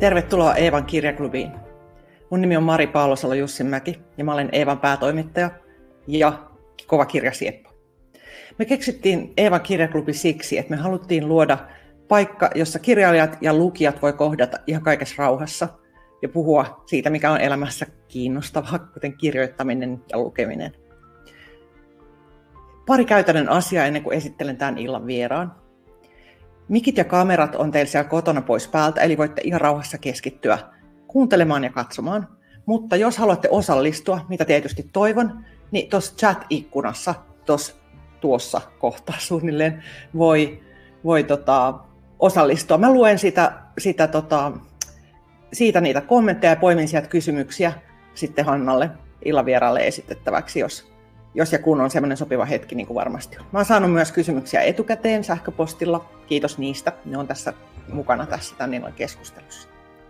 Tervetuloa Eevan kirjaklubiin. Mun nimi on Mari Paalosalo-Jussinmäki ja mä olen Eevan päätoimittaja ja kova kirjasieppo. Me keksittiin Eevan kirjaklubi siksi, että me haluttiin luoda paikka, jossa kirjailijat ja lukijat voi kohdata ihan kaikessa rauhassa ja puhua siitä, mikä on elämässä kiinnostavaa, kuten kirjoittaminen ja lukeminen. Pari käytännön asiaa ennen kuin esittelen tämän illan vieraan. Mikit ja kamerat on teillä siellä kotona pois päältä, eli voitte ihan rauhassa keskittyä kuuntelemaan ja katsomaan. Mutta jos haluatte osallistua, mitä tietysti toivon, niin tuossa chat-ikkunassa, tuossa kohtaa suunnilleen, voi osallistua. Mä luen siitä niitä kommentteja ja poimin sieltä kysymyksiä sitten Hannalle illan vieraalle esitettäväksi, jos ja kun on semmoinen sopiva hetki, niin kuin varmasti on. Mä oon saanut myös kysymyksiä etukäteen sähköpostilla. Kiitos niistä. Ne on tässä mukana tässä tämän illan keskustelussa.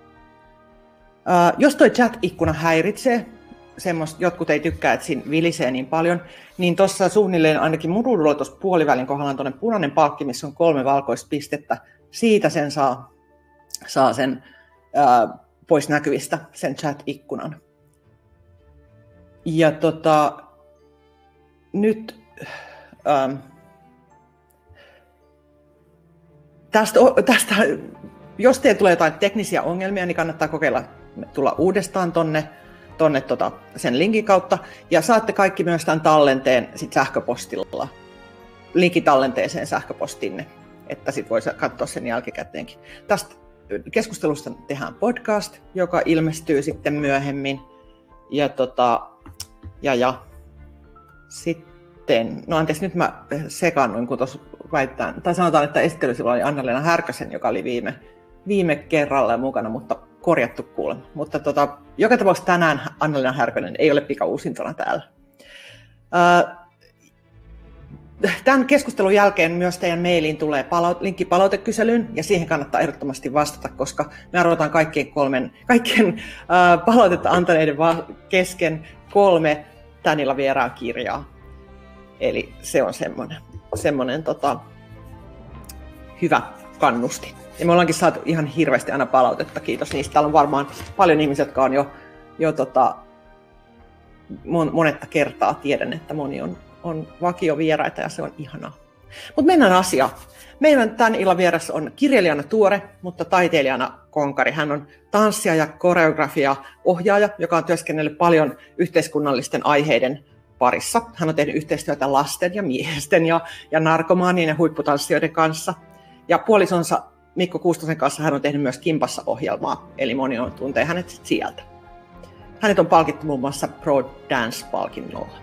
Jos toi chat-ikkuna häiritsee, jotkut ei tykkää, että siinä vilisee niin paljon, niin tuossa suunnilleen ainakin mun ruudulla tuossa puolivälin kohdalla on tuonne punainen palkki, missä on 3 valkoista pistettä. Siitä sen saa sen pois näkyvistä, sen chat-ikkunan. Ja nyt tästä, jos teille tulee jotain teknisiä ongelmia, niin kannattaa kokeilla tulla uudestaan tonne sen linkin kautta. Ja saatte kaikki myös tämän tallenteen sit sähköpostilla, linkin tallenteeseen sähköpostinne, että sit voi katsoa sen jälkikäteenkin. Tästä keskustelusta tehdään podcast, joka ilmestyy sitten myöhemmin. Ja sitten, no anteeksi, nyt mä sekaannuin, kun tuossa väitetään, tai sanotaan, että esittely silloin oli Anna-Leena Härkösen, joka oli viime kerralla mukana, mutta korjattu kuulemma. Mutta joka tapauksessa tänään Anna-Leena Härkönen ei ole pikauusintona täällä. Tämän keskustelun jälkeen myös teidän mailiin tulee linkki palautekyselyyn, ja siihen kannattaa ehdottomasti vastata, koska me arvotaan kaikkien palautetta antaneiden kesken 3 tämän illan vieraan kirjaa. Eli se on semmoinen hyvä kannustin. Ja me ollaankin saatu ihan hirveästi aina palautetta, kiitos niistä. Täällä on varmaan paljon ihmisiä, jotka on jo monetta kertaa tiedän, että moni on vakiovieraita ja se on ihanaa. Mutta mennään asiaan. Meidän tämän illan vieressä on kirjailijana tuore, mutta taiteilijana konkari. Hän on tanssija ja koreografia-ohjaaja, joka on työskennellyt paljon yhteiskunnallisten aiheiden parissa. Hän on tehnyt yhteistyötä lasten ja miesten ja narkomaanien ja huipputanssijoiden kanssa. Ja puolisonsa Mikko Kuustosen kanssa hän on tehnyt myös Kimpassa ohjelmaa, eli moni tuntee hänet sieltä. Hänet on palkittu muun muassa Pro Dance-palkinnolla.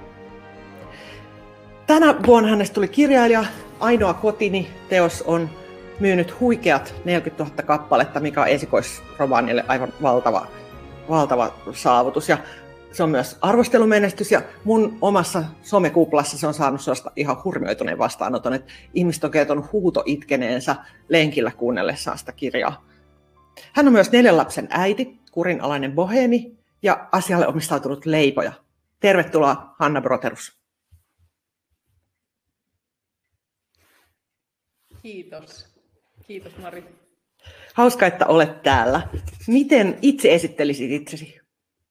Tänä vuonna hänestä tuli kirjailija. Ainoa kotini -teos on myynyt huikeat 40 000 kappaletta, mikä on esikoisromaanille aivan valtava saavutus. Ja se on myös arvostelumenestys ja mun omassa somekuplassa se on saanut sellaista ihan hurmioituneen vastaanoton, että ihmiset on kertonut huutoitkeneensä lenkillä kuunnellessaan sitä kirjaa. Hän on myös 4 lapsen äiti, kurinalainen boheemi ja asialle omistautunut leipoja. Tervetuloa Hanna Broterus. Kiitos. Kiitos Mari. Hauska, että olet täällä. Miten itse esittelisit itsesi?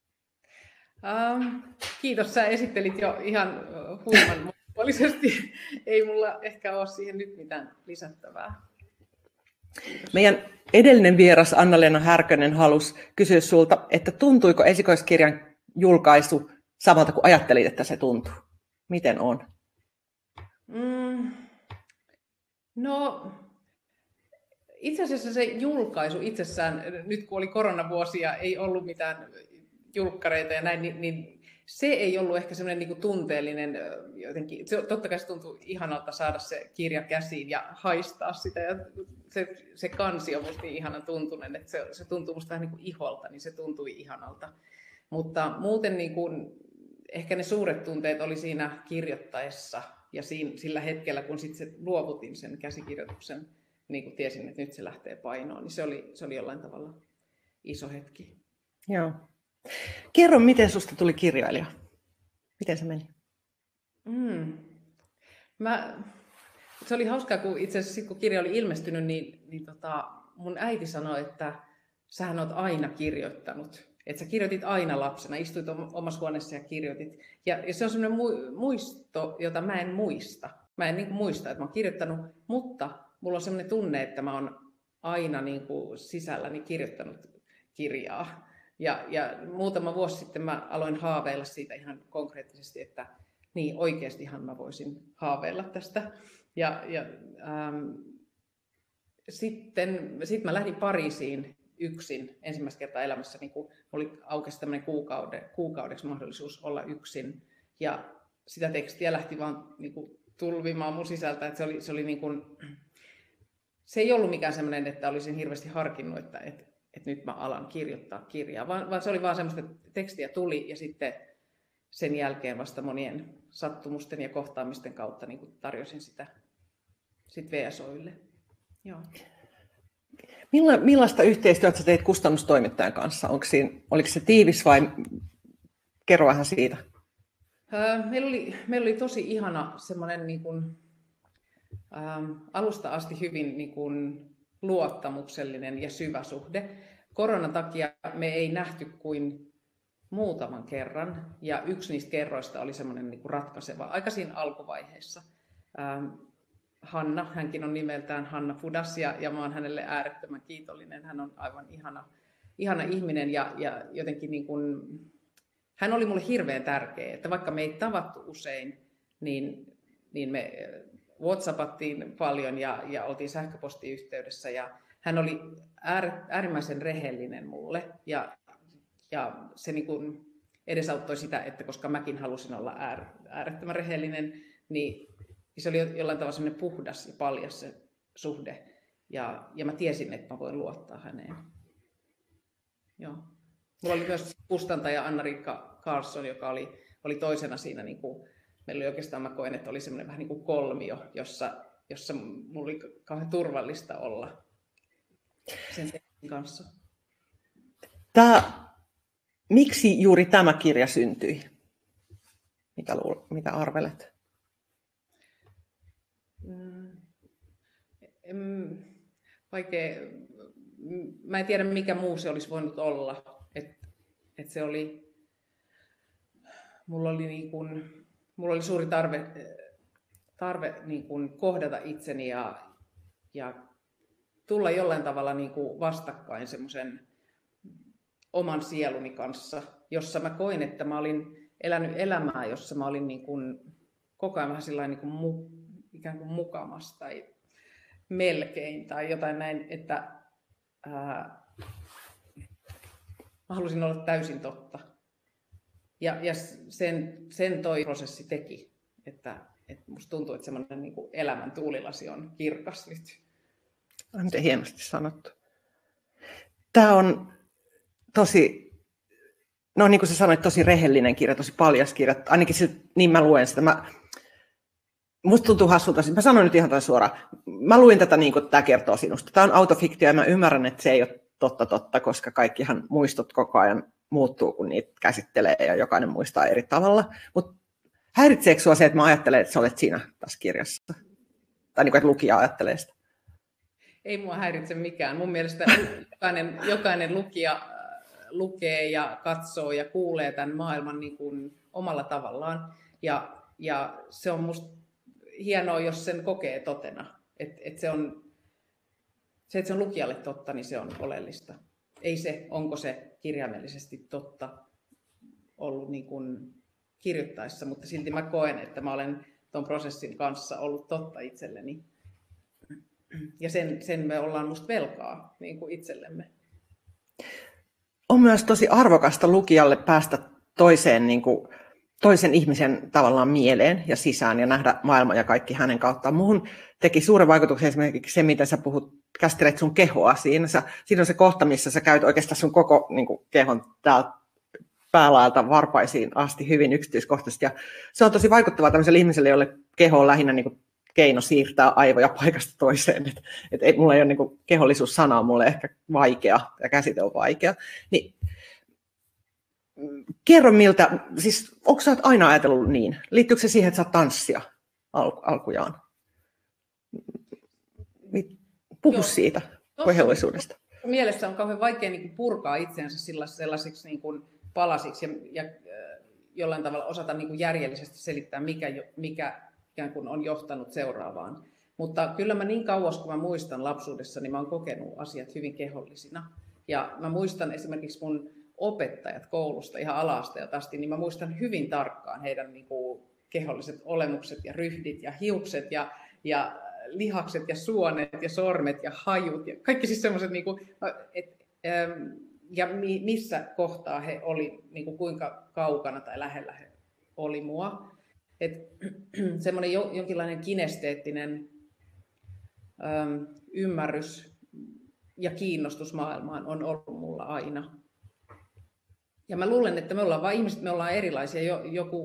Kiitos, sä esittelit jo ihan huiman monipuolisesti. Ei mulla ehkä ole siihen nyt mitään lisättävää. Kiitos. Meidän edellinen vieras Anna-Leena Härkönen halusi kysyä sulta, että tuntuiko esikoiskirjan julkaisu samalta kuin ajattelit, että se tuntuu? Miten on? No, itse asiassa se julkaisu itsessään, nyt kun oli koronavuosia, ei ollut mitään julkkareita ja näin, niin se ei ollut ehkä semmoinen niin kuin tunteellinen jotenkin. Totta kai se tuntui ihanalta saada se kirja käsiin ja haistaa sitä. Ja se kansi on musta niin ihanan tuntunen, että se tuntuu musta vähän niin kuin iholta, niin se tuntui ihanalta. Mutta muuten niin kuin, ehkä ne suuret tunteet oli siinä kirjoittaessa ja sillä hetkellä, kun sitten luovutin sen käsikirjoituksen, niin kuin tiesin, että nyt se lähtee painoon, niin se oli jollain tavalla iso hetki. Joo. Kerro, miten susta tuli kirjailija? Miten se meni? Se oli hauskaa, kun itse asiassa kun kirja oli ilmestynyt, niin mun äiti sanoi, että sähän oot aina kirjoittanut. Että sä kirjoitit aina lapsena, istuit omassa huoneessa ja kirjoitit. Ja se on sellainen muisto, jota mä en muista. Mä en niin kuin muista, että mä oon kirjoittanut, mutta mulla on sellainen tunne, että mä oon aina niin kuin sisälläni kirjoittanut kirjaa. Ja muutama vuosi sitten mä aloin haaveilla siitä ihan konkreettisesti, että niin oikeastihan mä voisin haaveilla tästä. Sitten mä lähdin Pariisiin yksin ensimmäistä kertaa elämässä, niin kun aukesi tämmöinen kuukaudeksi mahdollisuus olla yksin. Ja sitä tekstiä lähti vaan niin kuin tulvimaan mun sisältä, että se oli niin kuin, se ei ollut mikään semmoinen, että olisin hirveästi harkinnut, että nyt mä alan kirjoittaa kirjaa, vaan se oli vaan semmoista, että tekstiä tuli ja sitten sen jälkeen vasta monien sattumusten ja kohtaamisten kautta niin kuin tarjosin sitä sit VSOille. Joo. Millaista yhteistyötä sä teit kustannustoimittajan kanssa? Oliko se tiivis vai kerro vähän siitä? Meillä oli tosi ihana semmoinen niin kuin, alusta asti hyvin niin kuin luottamuksellinen ja syvä suhde. Koronan takia me ei nähty kuin muutaman kerran ja yksi niistä kerroista oli semmoinen niin kuin ratkaiseva aika siinä alkuvaiheessa. Hanna, hänkin on nimeltään Hanna Pudas ja mä oon hänelle äärettömän kiitollinen. Hän on aivan ihana ihminen ja jotenkin niin kuin, hän oli mulle hirveän tärkeä, että vaikka me ei tavattu usein, niin me WhatsAppattiin paljon ja oltiin sähköpostiyhteydessä ja hän oli äärimmäisen rehellinen mulle ja se niin kuin edesauttoi sitä, että koska mäkin halusin olla äärettömän rehellinen, niin se oli jollain tavalla sellainen puhdas ja paljas se suhde ja mä tiesin, että mä voin luottaa häneen. Joo. Mulla oli myös kustantaja Anna-Riikka Carlson, joka oli toisena siinä, niin kuin, meillä oli oikeastaan, mä koen, että oli semmoinen vähän niin kuin kolmio, jossa mulla oli kauhean turvallista olla sen kanssa. Miksi juuri tämä kirja syntyi? Mitä arvelet? Vaikea. Mä en tiedä, mikä muu se olisi voinut olla. Et se oli, mulla oli suuri tarve niin kuin kohdata itseni ja tulla jollain tavalla niin kuin vastakkain semmoisen oman sieluni kanssa, jossa mä koin, että mä olin elänyt elämää, jossa mä olin niin kuin koko ajan vähän sillain niin kuin ikään kuin mukamas tai melkein tai jotain näin, että mä halusin olla täysin totta. Ja sen toi prosessi teki, että musta tuntuu, että semmoinen niin kuin elämän tuulilasi on kirkas nyt. Miten hienosti sanottu. Tämä on tosi, no niin kuin sä sanoit, tosi rehellinen kirja, tosi paljas kirja. Ainakin niin mä luen sitä. Musta tuntuu hassulta, mä sanon nyt ihan suoraan. Mä luin tätä niin kuin tämä kertoo sinusta. Tämä on autofiktio ja mä ymmärrän, että se ei ole totta, koska kaikkihan muistot koko ajan muuttuu, kun niitä käsittelee ja jokainen muistaa eri tavalla. Mutta häiritseekö sinua se, että mä ajattelen, että sä olet siinä tässä kirjassa? Tai niin kuin, että lukija ajattelee sitä? Ei mua häiritse mikään. Mun mielestä jokainen lukija lukee ja katsoo ja kuulee tämän maailman niin kuin omalla tavallaan. Ja se on musta hienoa, jos sen kokee totena. Että se on lukijalle totta, niin se on oleellista. Ei se, onko se kirjaimellisesti totta ollut niin kuin kirjoittaessa, mutta silti mä koen, että mä olen tuon prosessin kanssa ollut totta itselleni. Ja sen me ollaan musta velkaa niin kuin itsellemme. On myös tosi arvokasta lukijalle päästä toisen ihmisen tavallaan mieleen ja sisään ja nähdä maailma ja kaikki hänen kauttaan. Muuhun teki suuren vaikutuksen esimerkiksi se, miten sä käsittelet sun kehoa siinä. Siinä on se kohta, missä sä käyt oikeastaan sun koko niin kuin, kehon täältä päälaelta varpaisiin asti hyvin yksityiskohtaisesti. Ja se on tosi vaikuttavaa tämmöiselle ihmiselle, jolle keho on lähinnä niin kuin, keino siirtää aivoja paikasta toiseen. Mulla ei ole niin kuin, kehollisuus-sana on mulle ehkä vaikea ja käsite on vaikea. Niin, kerro miltä, siis onko sä aina ajatellut niin? Liittyykö se siihen, että sä oot tanssia alkujaan? Puhu siitä kehollisuudesta. mielessä on kauhean vaikea niin kuin purkaa itseänsä sellaisiksi niin kuin palasiksi ja jollain tavalla osata niin kuin järjellisesti selittää, mikä ikään kuin on johtanut seuraavaan. Mutta kyllä mä niin kauas, kun mä muistan lapsuudessa, niin mä oon kokenut asiat hyvin kehollisina. Ja mä muistan esimerkiksi mun opettajat koulusta ihan ala-asteelta asti, niin mä muistan hyvin tarkkaan heidän niin kuin keholliset olemukset ja ryhdit ja hiukset ja lihakset ja suonet ja sormet ja hajut ja kaikki siis semmoiset, niin ja missä kohtaa he oli, niin kuin kuinka kaukana tai lähellä he oli mua. Semmoinen jonkinlainen kinesteettinen ymmärrys ja kiinnostus maailmaan on ollut mulla aina. Ja mä luulen, että me ollaan vain ihmiset, me ollaan erilaisia.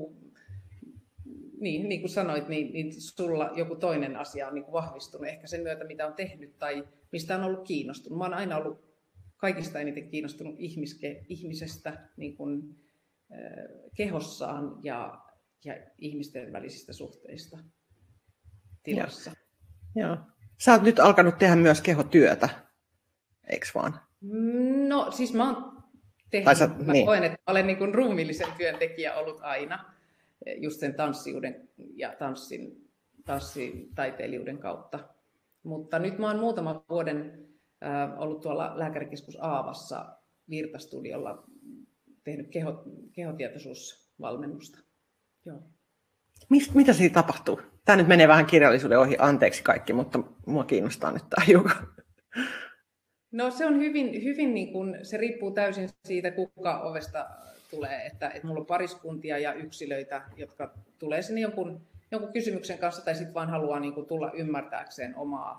Niin kuin sanoit, niin sulla joku toinen asia on niin kuin vahvistunut ehkä sen myötä, mitä on tehnyt tai mistä on ollut kiinnostunut. Mä oon aina ollut kaikista eniten kiinnostunut ihmisestä niin kuin, kehossaan ja ihmisten välisistä suhteista tilassa. Joo. Sä oot nyt alkanut tehdä myös kehotyötä, eikö vaan? No siis mä oon tehnyt, mä koen, että olen niin kuin ruumiillisen työntekijä ollut aina, just sen tanssijuuden ja tanssitaiteilijuuden kautta. Mutta nyt mä oon muutaman vuoden ollut tuolla Lääkärikeskus Aavassa Virta-studiolla tehnyt kehotietoisuusvalmennusta. Joo. Mitä siinä tapahtuu? Tämä nyt menee vähän kirjallisuuden ohi, anteeksi kaikki, mutta mua kiinnostaa nyt tämä hiukan. No se on hyvin niin kuin, se riippuu täysin siitä, kuka ovesta tulee. Että mulla on pariskuntia ja yksilöitä, jotka tulee sinne jonkun kysymyksen kanssa tai sitten vaan haluaa niin kuin, tulla ymmärtääkseen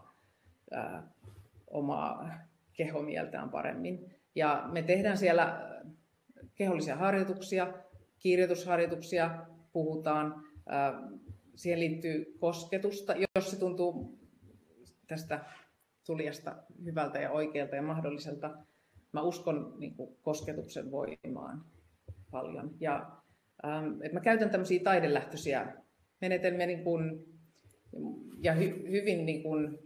omaa kehomieltään paremmin. Ja me tehdään siellä kehollisia harjoituksia, kirjoitusharjoituksia, puhutaan. Siihen liittyy kosketusta, jos se tuntuu tästä tulijasta hyvältä ja oikealta ja mahdolliselta. Mä uskon niin kuin kosketuksen voimaan paljon. Ja mä käytän tämmöisiä taidelähtöisiä menetelmiä niin kuin, ja hyvin niin kuin,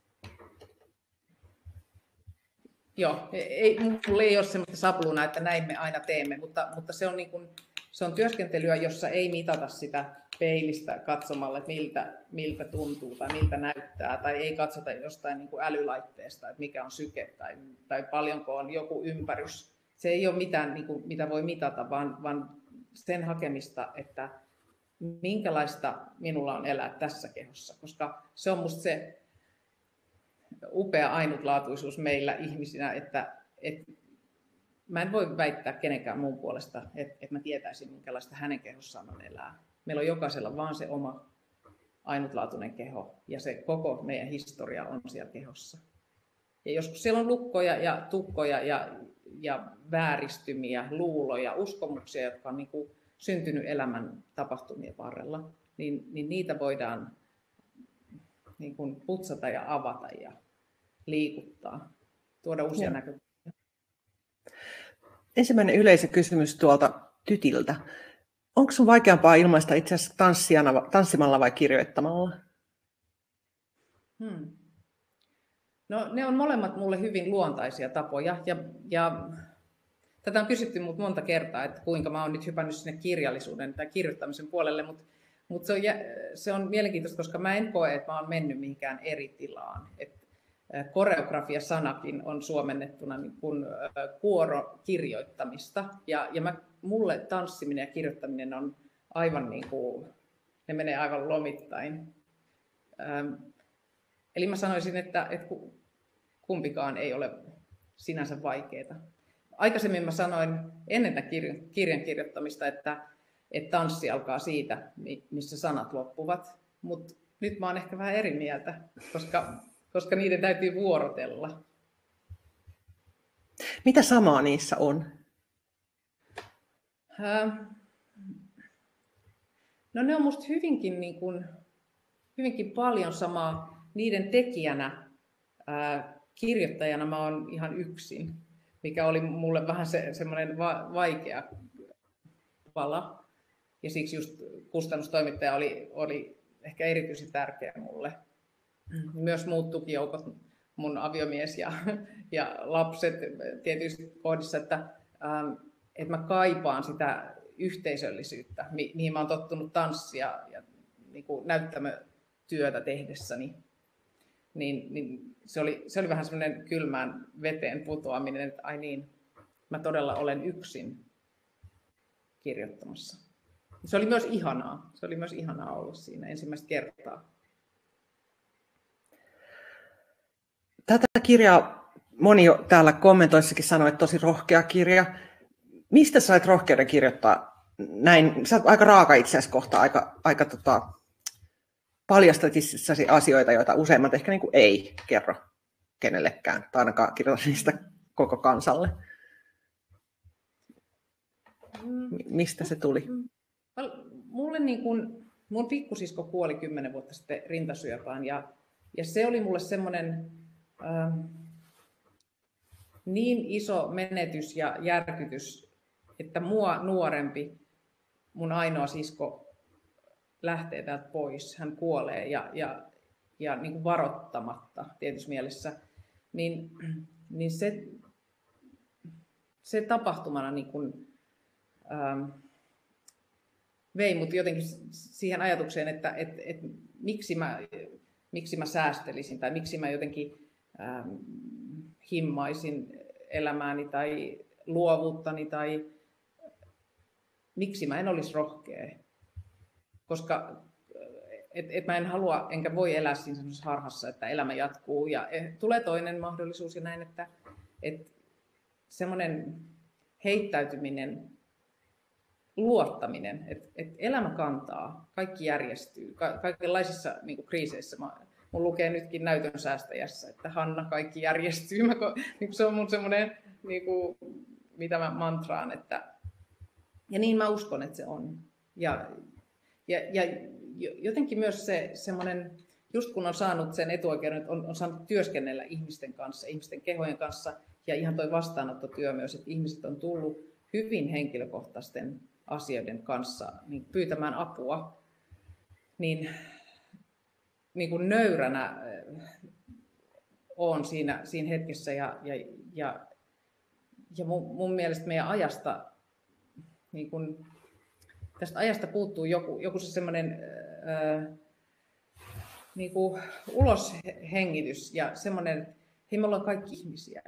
mulla ei ole semmoista sapluunaa, että näin me aina teemme, mutta se on, niin kuin, se on työskentelyä, jossa ei mitata sitä peilistä katsomalla, että miltä tuntuu tai miltä näyttää, tai ei katsota jostain niin kuin älylaitteesta, että mikä on syke tai paljonko on joku ympärys. Se ei ole mitään, niin kuin, mitä voi mitata, vaan sen hakemista, että minkälaista minulla on elää tässä kehossa, koska se on musta se upea ainutlaatuisuus meillä ihmisinä, että mä en voi väittää kenenkään muun puolesta, että mä tietäisin, minkälaista hänen kehossaan on elää. Meillä on jokaisella vaan se oma ainutlaatuinen keho ja se koko meidän historia on siellä kehossa. Ja joskus siellä on lukkoja ja tukkoja ja vääristymiä, luuloja, uskomuksia, jotka on niin kuin syntynyt elämän tapahtumien varrella, niin niitä voidaan niin kuin putsata ja avata ja liikuttaa, tuoda uusia näkökulmia. Ensimmäinen yleisökysymys tuolta tytiltä. Onko sun vaikeampaa ilmaista itse asiassa tanssimalla vai kirjoittamalla? No, ne on molemmat mulle hyvin luontaisia tapoja. Ja tätä on kysytty mut monta kertaa, että kuinka mä oon nyt hypännyt sinne kirjallisuuden tai kirjoittamisen puolelle, mutta se on mielenkiintoista, koska mä en koe, että mä oon mennyt mihinkään eri tilaan. Koreografia-sanakin on suomennettuna niin kuin kuorokirjoittamista. Ja mulle tanssiminen ja kirjoittaminen on aivan niin kuin, ne menee aivan lomittain. Eli mä sanoisin, että kumpikaan ei ole sinänsä vaikeaa. Aikaisemmin mä sanoin ennen tämän kirjan kirjoittamista, että tanssi alkaa siitä, missä sanat loppuvat. Mutta nyt mä oon ehkä vähän eri mieltä, koska niiden täytyy vuorotella. Mitä samaa niissä on? No ne on musta hyvinkin paljon samaa. Niiden tekijänä, kirjoittajana mä oon ihan yksin, mikä oli mulle vähän semmoinen vaikea pala. Ja siksi just kustannustoimittaja oli ehkä erityisen tärkeä mulle. Myös muut tukijoukot mun aviomies ja lapset tietyissä kohdissa, että mä kaipaan sitä yhteisöllisyyttä, mihin mä oon tottunut tanssia ja niin kuin näyttämötyötä tehdessäni. Niin se oli vähän semmoinen kylmään veteen putoaminen, että ai niin, mä todella olen yksin kirjoittamassa. Se oli myös ihanaa. Se oli myös ihanaa olla siinä ensimmäistä kertaa. Tätä kirjaa moni jo täällä kommentoissakin sanoi, että tosi rohkea kirja. Mistä sait rohkeuden kirjoittaa näin? Sä oot aika raaka itse asiassa kohta, aika paljastat itsessäsi asioita, joita useimmat ehkä niin kuin ei kerro kenellekään, tai ainakaan kirjoita niistä koko kansalle. Mistä se tuli? Mulle niin kun, mun pikkusisko kuoli 10 vuotta sitten rintasyöpään ja se oli mulle semmoinen niin iso menetys ja järkytys, että mua nuorempi, mun ainoa sisko lähtee täältä pois, hän kuolee ja niin kuin varoittamatta tietyssä mielessä, niin se tapahtumana niin kuin, vei mut jotenkin siihen ajatukseen, että miksi mä säästelisin tai miksi mä jotenkin himmaisin elämääni tai luovuuttani tai miksi mä en olisi rohkea. Koska mä en halua enkä voi elää siinä semmoisessa harhassa, että elämä jatkuu ja tulee toinen mahdollisuus ja näin, että semmoinen heittäytyminen, luottaminen, että elämä kantaa, kaikki järjestyy, kaikenlaisissa niin kuin kriiseissä. Mun lukee nytkin näytön säästäjässä, että Hanna, kaikki järjestyy. Niin se on mun semmoinen, niin kuin, mitä mä mantraan. Ja niin mä uskon, että se on. Ja jotenkin myös se semmoinen, just kun on saanut sen etuoikeuden, että on saanut työskennellä ihmisten kanssa, ihmisten kehojen kanssa, ja ihan toi vastaanottotyö myös, että ihmiset on tullut hyvin henkilökohtaisten asioiden kanssa niin pyytämään apua, niin kuin nöyränä olen siinä hetkessä ja mun mielestä meidän ajasta, niin kuin, tästä ajasta puuttuu joku se semmoinen niin kuin uloshengitys ja semmoinen, että hei, me ollaan kaikki ihmisiä.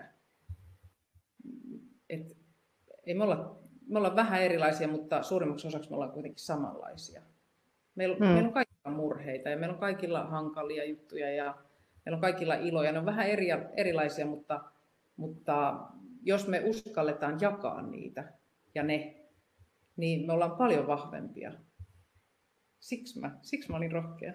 Ei me ollaan vähän erilaisia, mutta suurimmaksi osaksi me ollaan kuitenkin samanlaisia. Meillä on kaikilla murheita ja meillä on kaikilla hankalia juttuja ja meillä on kaikilla iloja. Ne on vähän erilaisia, mutta jos me uskalletaan jakaa niitä ja niin me ollaan paljon vahvempia. Siksi mä olin rohkea.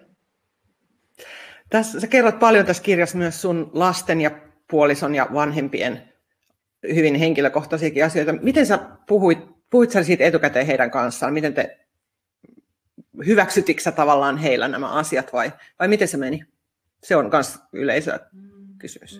Sä kerrot paljon tässä kirjassa myös sun lasten ja puolison ja vanhempien hyvin henkilökohtaisiakin asioita. Miten sä puhuit sä siitä etukäteen heidän kanssaan? Miten hyväksytitkö sä tavallaan heillä nämä asiat vai miten se meni? Se on myös yleisökysymys.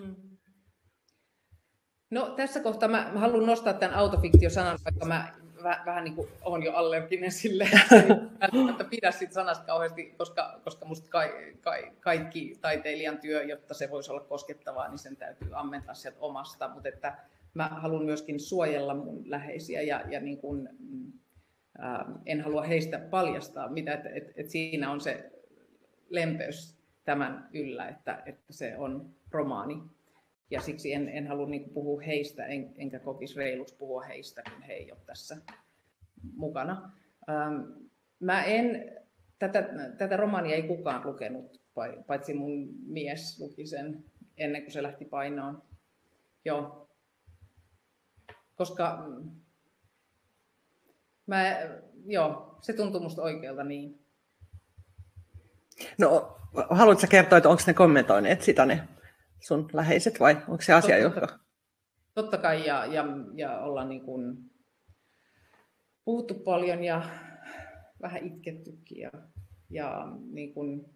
No tässä kohtaa mä haluan nostaa tämän autofiktiosanan, vaikka mä vähän niin kuin olen jo allerginen sille, että pidä siitä sanasta kauheasti, koska musta kaikki taiteilijan työ, jotta se voisi olla koskettavaa, niin sen täytyy ammentaa sieltä omasta, mutta että mä haluan myöskin suojella mun läheisiä ja niin kuin, en halua heistä paljastaa, että siinä on se lempeys tämän yllä, että se on romaani. Ja siksi en halua niin kuin puhua heistä, enkä kokisi reiluksi puhua heistä, kun he ei ole tässä mukana. Tätä romaania ei kukaan lukenut, paitsi mun mies luki sen ennen kuin se lähti painoon. Joo. Koska se tuntui musta oikealta niin. No, haluatko kertoa, että onko ne kommentoineet sitä ne sun läheiset vai onko se asia, joka... Totta kai ja ollaan niin kuin puhuttu paljon ja vähän itkettykin ja niin kuin,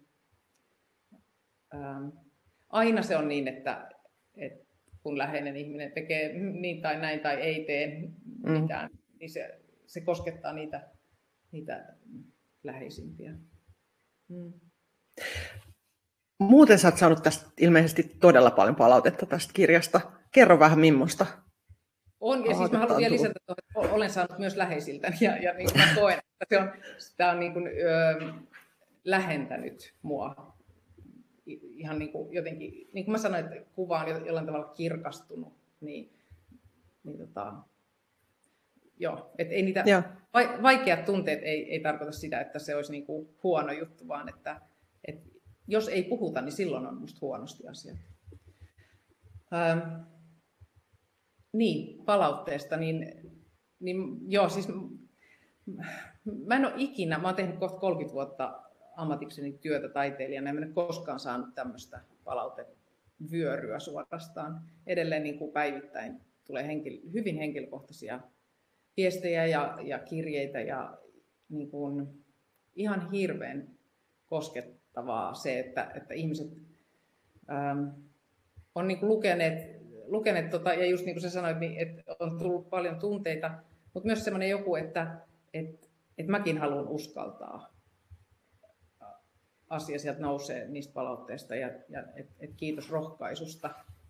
aina se on niin, että kun läheinen ihminen tekee niin tai näin tai ei tee mitään, niin se koskettaa niitä läheisimpiä. Muuten sä oot saanut tästä ilmeisesti todella paljon palautetta tästä kirjasta. Kerro vähän millaista. On, ja siis mä haluan vielä lisätä, että olen saanut myös läheisiltäni, ja niin kuin mä koen, että tämä on niin kuin, lähentänyt mua ihan niin kuin jotenkin, niin kuin mä sanoin, että kuva on jollain tavalla kirkastunut, joo, että ei niitä vaikeat tunteet ei tarkoita sitä, että se olisi niin kuin huono juttu, vaan että jos ei puhuta, niin silloin on musta huonosti asiat. Niin, palautteesta, niin joo, siis mä en ole ikinä, mä oon tehnyt kohta 30 vuotta ammatikseni työtä taiteilijana, en ole koskaan saanut tämmöistä palautevyöryä suorastaan. Edelleen niin kuin päivittäin tulee hyvin henkilökohtaisia viestejä ja kirjeitä ja niin kuin ihan hirveän koskettavaa se, että ihmiset on niin kuin lukeneet ja just niin kuin sä sanoit, niin että on tullut paljon tunteita, mutta myös semmoinen joku, että mäkin haluan uskaltaa. Asia sieltä nousee niistä palautteista ja kiitos rohkaisusta.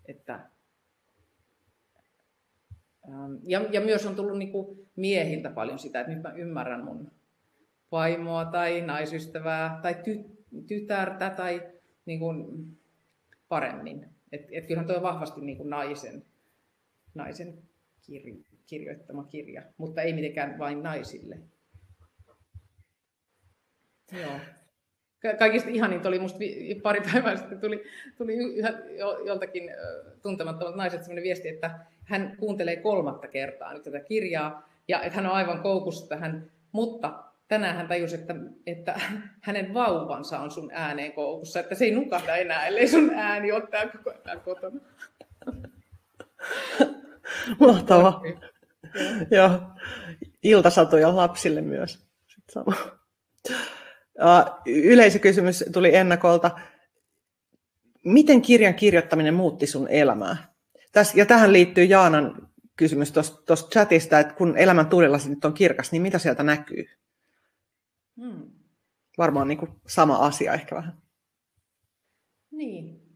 Ja myös on tullut niinku miehiltä paljon sitä, että nyt mä ymmärrän mun vaimoa tai naisystävää tai tytärtä tai niinku paremmin. Et kyllähän tuo on vahvasti niinku naisen kirjoittama kirja, mutta ei mitenkään vain naisille. Joo. Kaikista ihaninta oli musta pari päivää sitten tuli joltakin tuntemattomat naiset sellainen viesti, että hän kuuntelee 3. kertaa nyt tätä kirjaa ja että hän on aivan koukussa tähän, mutta tänään hän tajusi, että hänen vauvansa on sun ääneen koukussa, että se ei nukahda enää, ellei sun ääni ole täällä koko ajan kotona. Mahtavaa. Joo. Iltasatuja lapsille myös. Sama. Yleisökysymys tuli ennakolta. Miten kirjan kirjoittaminen muutti sun elämää? Ja tähän liittyy Jaanan kysymys tuosta chatista, että kun elämän tuulilasi nyt on kirkas, niin mitä sieltä näkyy? Varmaan niin kuin sama asia ehkä vähän. Niin.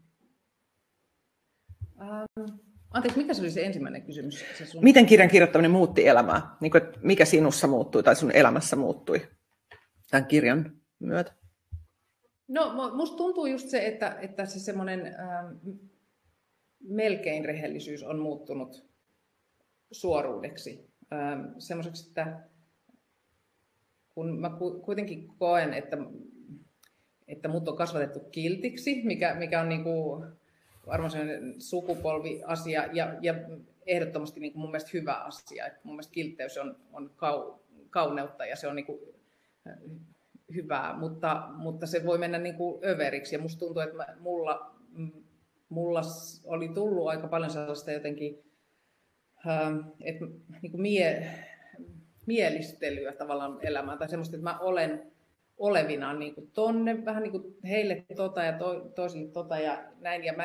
Anteeksi, mikä se oli se ensimmäinen kysymys? Miten kirjan kirjoittaminen muutti elämää? Niin kuin, mikä sinussa muuttui tai sun elämässä muuttui tämän kirjan myötä? No, musta tuntuu just se, että se semmoinen melkein rehellisyys on muuttunut suoruudeksi. Semmoiseksi, että kun mä kuitenkin koen, että mut on kasvatettu kiltiksi, mikä on niinku varmaan sellainen sukupolviasia ja ehdottomasti niinku mun mielestä hyvä asia. Että mun mielestä kiltteys on kauneutta ja se on niinku hyvää, mutta se voi mennä niinku överiksi. Ja musta tuntuu, että mulla oli tullut aika paljon sellaista jotenkin että niinku mielistelyä tavallaan elämään tai semmoista, että mä olen olevinaan niin kuin tonne, vähän niin kuin heille tota ja toisille tota ja näin. Ja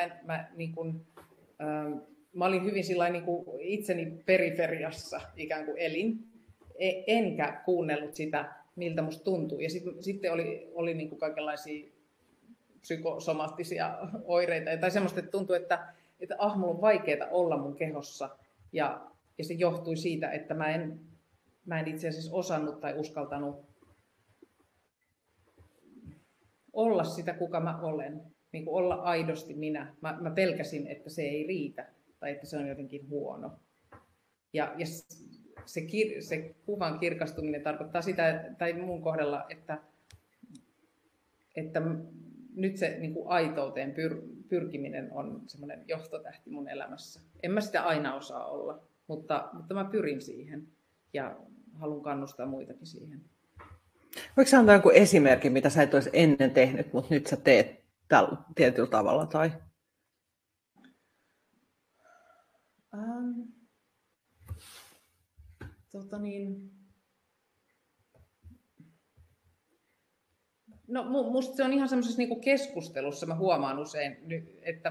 mä olin hyvin sillain niin kuin itseni periferiassa ikään kuin elin, enkä kuunnellut sitä, miltä musta tuntui. Ja sitten oli niin kuin kaikenlaisia psykosomaattisia oireita tai semmoista, että tuntui, että mulla on vaikeaa olla mun kehossa. Ja se johtui siitä, että mä en itse asiassa osannut tai uskaltanut olla sitä, kuka mä olen. Niin kuin olla aidosti minä. Mä pelkäsin, että se ei riitä tai että se on jotenkin huono. Ja se kuvan kirkastuminen tarkoittaa sitä, tai mun kohdalla, että nyt se niin kuin aitouteen pyrkiminen on semmoinen johtotähti mun elämässä. En mä sitä aina osaa olla, mutta mä pyrin siihen ja haluan kannustaa muitakin siihen. Voiko sä antaa joku esimerkki, mitä sä et olisi ennen tehnyt, mutta nyt sä teet tällä tietyllä tavalla? Tai? No musta se on ihan semmoisessa niinku keskustelussa, mä huomaan usein, että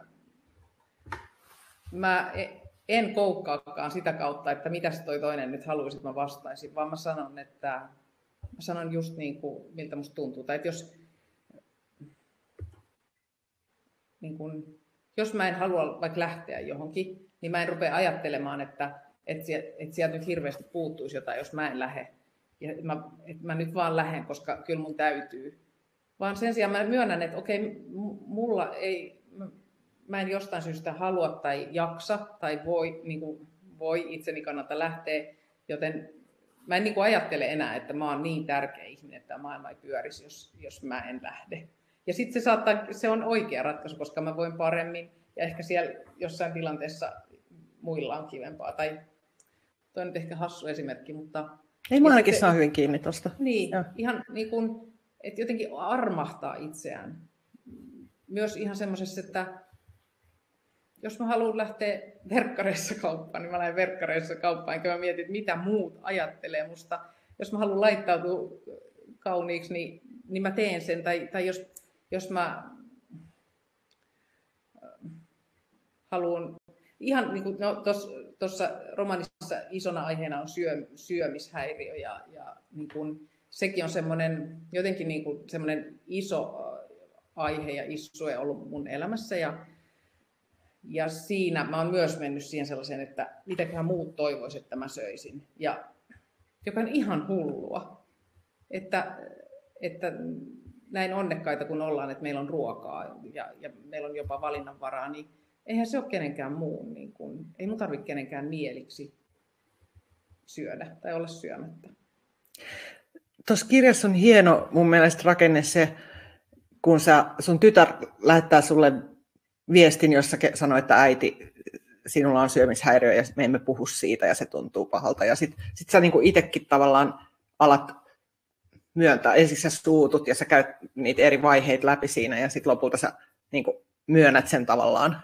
mä en koukkaakaan sitä kautta, että mitäs toi toinen nyt haluaisi, että mä vastaisin, vaan mä sanon just niin kuin, miltä musta tuntuu. Tai että niin kun, jos mä en halua vaikka lähteä johonkin, niin mä en rupea ajattelemaan, että sieltä nyt hirveästi puuttuisi jotain, jos mä en lähde. Ja että mä nyt vaan lähden, koska kyllä mun täytyy. Vaan sen sijaan mä myönnän, että okei, mä en jostain syystä halua tai jaksa tai voi itseni kannalta lähteä, joten mä en ajattele enää, että mä oon niin tärkeä ihminen, että maailma ei pyörisi, jos mä en lähde. Ja sitten se on oikea ratkaisu, koska mä voin paremmin ja ehkä siellä jossain tilanteessa muilla on kivempaa. Tai toi on nyt ehkä hassu esimerkki, mutta... Ei mä ainakin saa hyvin kiinni tuosta. Niin, ihan niin kuin, että jotenkin armahtaa itseään. Myös ihan semmoisessa, että jos mä haluan lähteä verkkareissa kauppaan, niin mä lähden verkkareissa kauppaan, enkä mä mietin, että mitä muut ajattelee musta. Jos mä haluan laittautua kauniiksi, niin mä teen sen. Tai jos mä haluan, ihan niin kuin tuossa romaanissa isona aiheena on syömishäiriö ja niin kuin, sekin on semmoinen, jotenkin niin kuin semmoinen iso aihe ja issue ollut mun elämässä ja siinä mä oon myös mennyt siihen sellaiseen, että mitäköhän muut toivoisivat, että mä söisin. Ja joka on ihan hullua, että näin onnekkaita kun ollaan, että meillä on ruokaa ja meillä on jopa valinnanvaraa, niin eihän se ole kenenkään muun. Niin kuin, ei mun tarvitse kenenkään mieliksi syödä tai olla syömättä. Tuossa kirjassa on hieno mun mielestä rakenne se, kun sun tytär lähettää sulle viestin, jossa sanoo, että äiti, sinulla on syömishäiriö ja me emme puhu siitä ja se tuntuu pahalta. Ja sit sä niinku itsekin tavallaan alat myöntää, ensiksi sä suutut ja sä käyt niitä eri vaiheita läpi siinä ja sitten lopulta sä niinku myönnät sen tavallaan.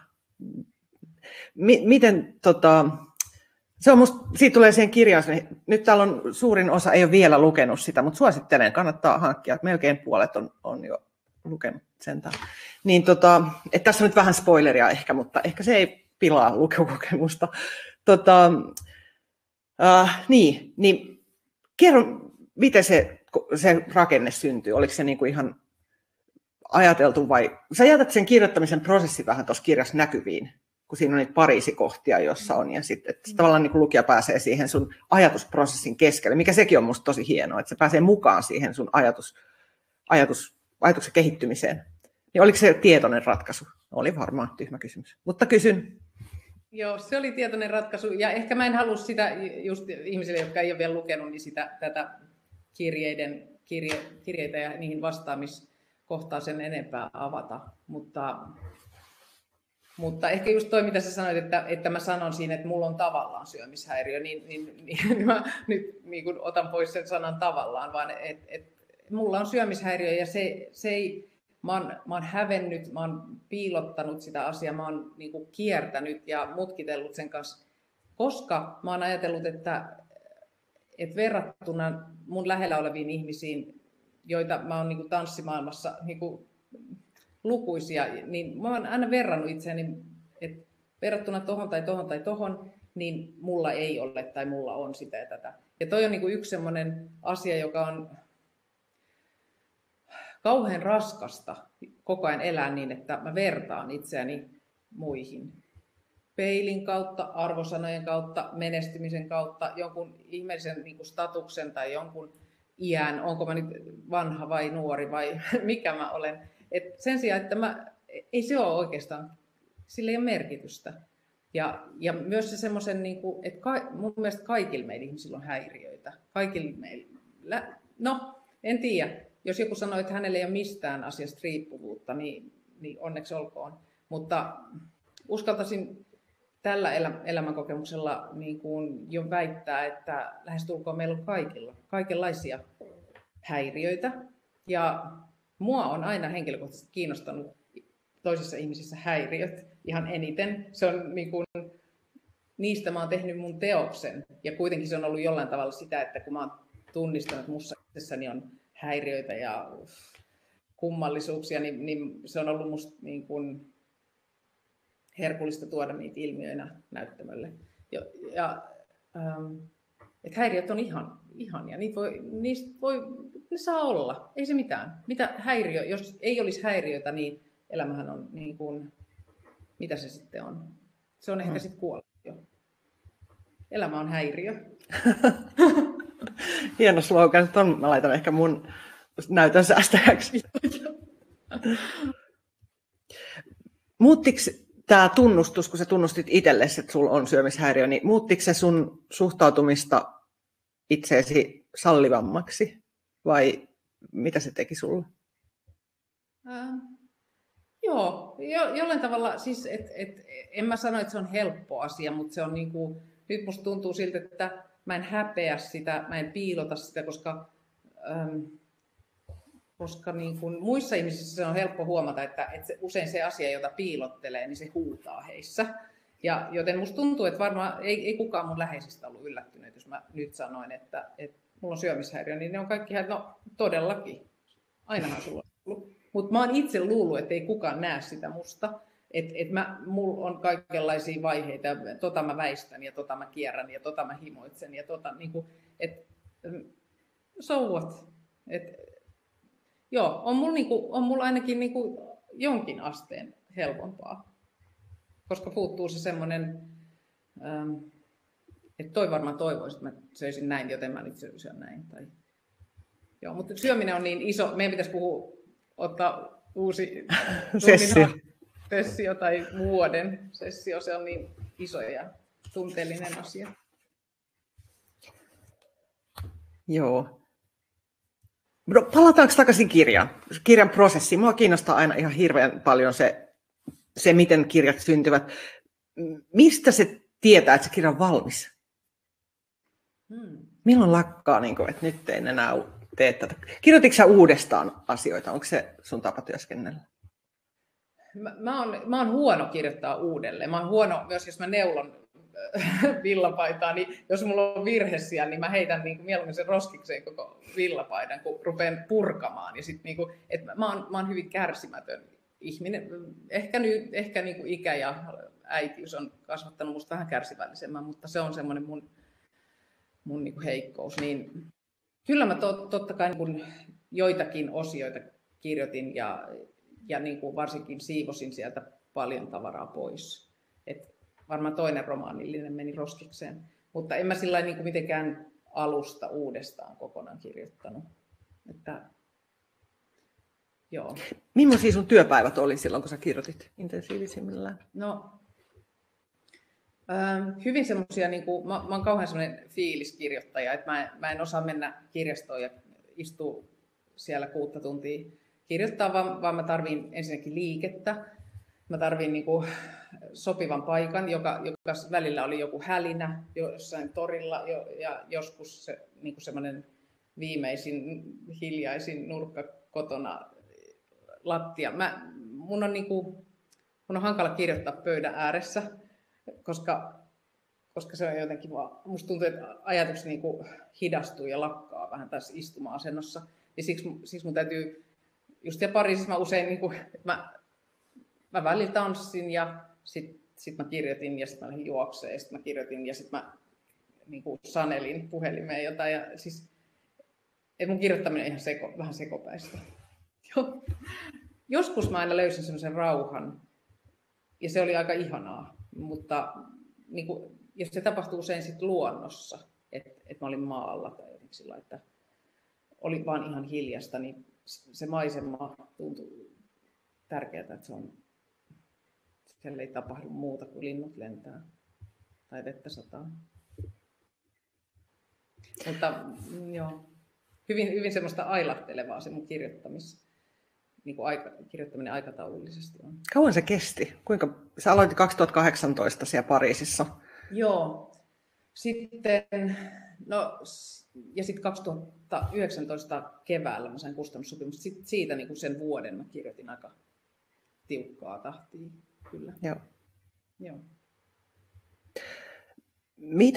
Miten se on musta, siitä tulee siihen kirjaan, nyt täällä on suurin osa, ei ole vielä lukenut sitä, mutta suosittelen, kannattaa hankkia, melkein puolet on jo lukenut sentään. Niin että tässä on nyt vähän spoileria ehkä, mutta ehkä se ei pilaa lukukokemusta. Niin kerro, miten se rakenne syntyy, oliko se niinku ihan ajateltu vai, sä jätät sen kirjoittamisen prosessin vähän tuossa kirjassa näkyviin, kun siinä on niitä Pariisi-kohtia, jossa on, ja sitten tavallaan niin lukija pääsee siihen sun ajatusprosessin keskelle, mikä sekin on musta tosi hienoa, että se pääsee mukaan siihen sun ajatuksen kehittymiseen. Niin oliko se tietoinen ratkaisu? Oli varmaan tyhmä kysymys, mutta kysyn. Joo, se oli tietoinen ratkaisu, ja ehkä mä en halua sitä just ihmisille, jotka ei ole vielä lukenut, niin tätä kirjeitä ja niihin vastaamiskohtaa sen enempää avata, mutta ehkä just toi, mitä sä sanoit, että mä sanon siinä, että mulla on tavallaan syömishäiriö, niin mä nyt niin kun otan pois sen sanan tavallaan, vaan että mulla on syömishäiriö ja se ei, mä oon hävennyt, mä oon piilottanut sitä asiaa, mä oon niin kuin kiertänyt ja mutkitellut sen kanssa, koska mä oon ajatellut, että verrattuna mun lähellä oleviin ihmisiin, joita mä oon niin kuin tanssimaailmassa niin kuin lukuisia, niin mä oon aina verrannut itseäni, että verrattuna tohon tai tohon tai tohon, niin mulla ei ole tai mulla on sitä ja tätä. Ja toi on niin kuin yksi semmoinen asia, joka on kauhean raskasta koko ajan elää niin, että mä vertaan itseäni muihin. Peilin kautta, arvosanojen kautta, menestymisen kautta, jonkun ihmeellisen niin kuin statuksen tai jonkun iän, onko mä nyt vanha vai nuori vai mikä mä olen. Et sen sijaan, että ei se ole oikeastaan, sillä ei ole merkitystä. Ja myös se semmoisen, niin kuin, että mun mielestä kaikilla meillä ihmisillä on häiriöitä. Kaikilla meillä. No, en tiedä. Jos joku sanoo, että hänellä ei ole mistään asiasta riippuvuutta, niin onneksi olkoon. Mutta uskaltaisin tällä elämänkokemuksella niin kuin jo väittää, että lähestulkoon meillä on kaikilla kaikenlaisia häiriöitä. Ja mua on aina henkilökohtaisesti kiinnostanut toisissa ihmisissä häiriöt ihan eniten. Se on niin kuin, niistä mä oon tehnyt mun teoksen. Ja kuitenkin se on ollut jollain tavalla sitä, että kun mä oon tunnistanut, että musta itsessäni on häiriöitä ja kummallisuuksia, niin se on ollut musta niin kuin herkullista tuoda niitä ilmiöinä näyttämölle. Että häiriöt on ihania. Ne saa olla. Ei se mitään. Mitä häiriö, jos ei olisi häiriötä, niin elämähän on niin kuin, mitä se sitten on? Se on ehkä sitten kuollut jo. Elämä on häiriö. Hieno slogan. Ton mä laitan ehkä mun näytön säästäjäksi. Muuttiko tämä tunnustus, kun sä tunnustit itsellesi, että sulla on syömishäiriö, niin muuttiko se sun suhtautumista itseesi sallivammaksi? Vai mitä se teki sulle? Joo, jollain tavalla, siis en mä sano, että se on helppo asia, mutta se on niinku, nyt musta tuntuu siltä, että mä en häpeä sitä, mä en piilota sitä, koska niin kuin muissa ihmisissä se on helppo huomata, että usein se asia, jota piilottelee, niin se huutaa heissä. Ja joten musta tuntuu, että varmaan ei kukaan mun läheisistä ollut yllättynyt, jos mä nyt sanoin, että mulla on syömishäiriö, niin ne on kaikki, että no todellakin, ainahan sulla on ollut. Mutta mä oon itse luullut, että ei kukaan näe sitä musta. Mulla on kaikenlaisia vaiheita, tota mä väistän ja tota mä kierrän ja tota mä himoitsen ja niinku, so what? Joo, on mulla ainakin niinku jonkin asteen helpompaa, koska puuttuu se semmoinen, että toi varmaan toivoisi, että mä söisin näin, joten mä nyt syön näin. Joo, mutta syöminen on niin iso, meidän pitäisi ottaa uusi sessio tai vuoden sessio, se on niin iso ja tunteellinen asia. Joo. No, palataanko takaisin kirjan prosessiin? Mua kiinnostaa aina ihan hirveän paljon se, miten kirjat syntyvät. Mistä se tietää, että se kirja on valmis? Milloin lakkaa, että nyt en enää tee tätä? Kirjoititko sä uudestaan asioita? Onko se sun tapa työskennellä? Mä oon huono kirjoittaa uudelleen. Mä oon huono myös, jos mä neulon villapaitaa, niin jos mulla on virhe siellä, niin mä heitän niin kuin mieluummin sen roskikseen koko villapaidan, kun rupean purkamaan. Ja sit niin kuin, että mä oon hyvin kärsimätön ihminen. Ehkä niin kuin ikä ja äitiys on kasvattanut musta vähän kärsivällisemmän, mutta se on semmoinen mun niin kuin heikkous. Niin kyllä mä totta kai niin kuin joitakin osioita kirjoitin ja niin kuin varsinkin siivosin sieltä paljon tavaraa pois. Et varmaan toinen romaanillinen meni roskikseen, mutta en mä sillä niin kuin mitenkään alusta uudestaan kokonaan kirjoittanut. Joo. Millaisia sun työpäivät oli silloin, kun sä kirjoitit intensiivisimmillään? No, hyvin semmoisia, niin kuin, mä oon kauhean semmoinen fiiliskirjoittaja, että mä en osaa mennä kirjastoon ja istua siellä 6 tuntia kirjoittaa, vaan mä tarvin ensinnäkin liikettä. Mä tarvin niin kuin sopivan paikan, joka välillä oli joku hälinä jossain torilla ja joskus se, niin kuin semmoinen viimeisin hiljaisin nurkka kotona lattia. Mun on hankala kirjoittaa pöydän ääressä, koska se on jotenkin vaan, musta tuntuu, että ajatus niin kuin hidastuu ja lakkaa vähän tässä istuma-asennossa. Ja siksi mun täytyy, just ja Pariisissa mä usein, niin kuin, mä välillä tanssin ja sit mä kirjoitin ja sitten mä lähdin juokseen ja sitten mä kirjoitin ja sitten mä niin kuin sanelin puhelimeen jotain. Ja siis, että mun kirjoittaminen on ihan vähän sekopäistä. Joskus mä aina löysin semmoisen rauhan ja se oli aika ihanaa, mutta niin kuin, jos se tapahtuu usein sitten luonnossa, että mä olin maalla tai jotenkin sillä, että oli vaan ihan hiljasta, niin se maisema tuntui tärkeää, että siellä ei tapahdu muuta kuin linnut lentää tai vettä sataa. Mutta joo, hyvin semmoista ailahtelevaa se mun kirjoittaminen aikataulullisesti on. Kauan se kesti? Kuinka sä aloitit 2018 siellä Pariisissa? Joo. Sitten 2019 keväällä mä sain kustannussopimusta. Siitä niin kuin sen vuoden mä kirjoitin aika tiukkaa tahtia, kyllä. Joo. Mitä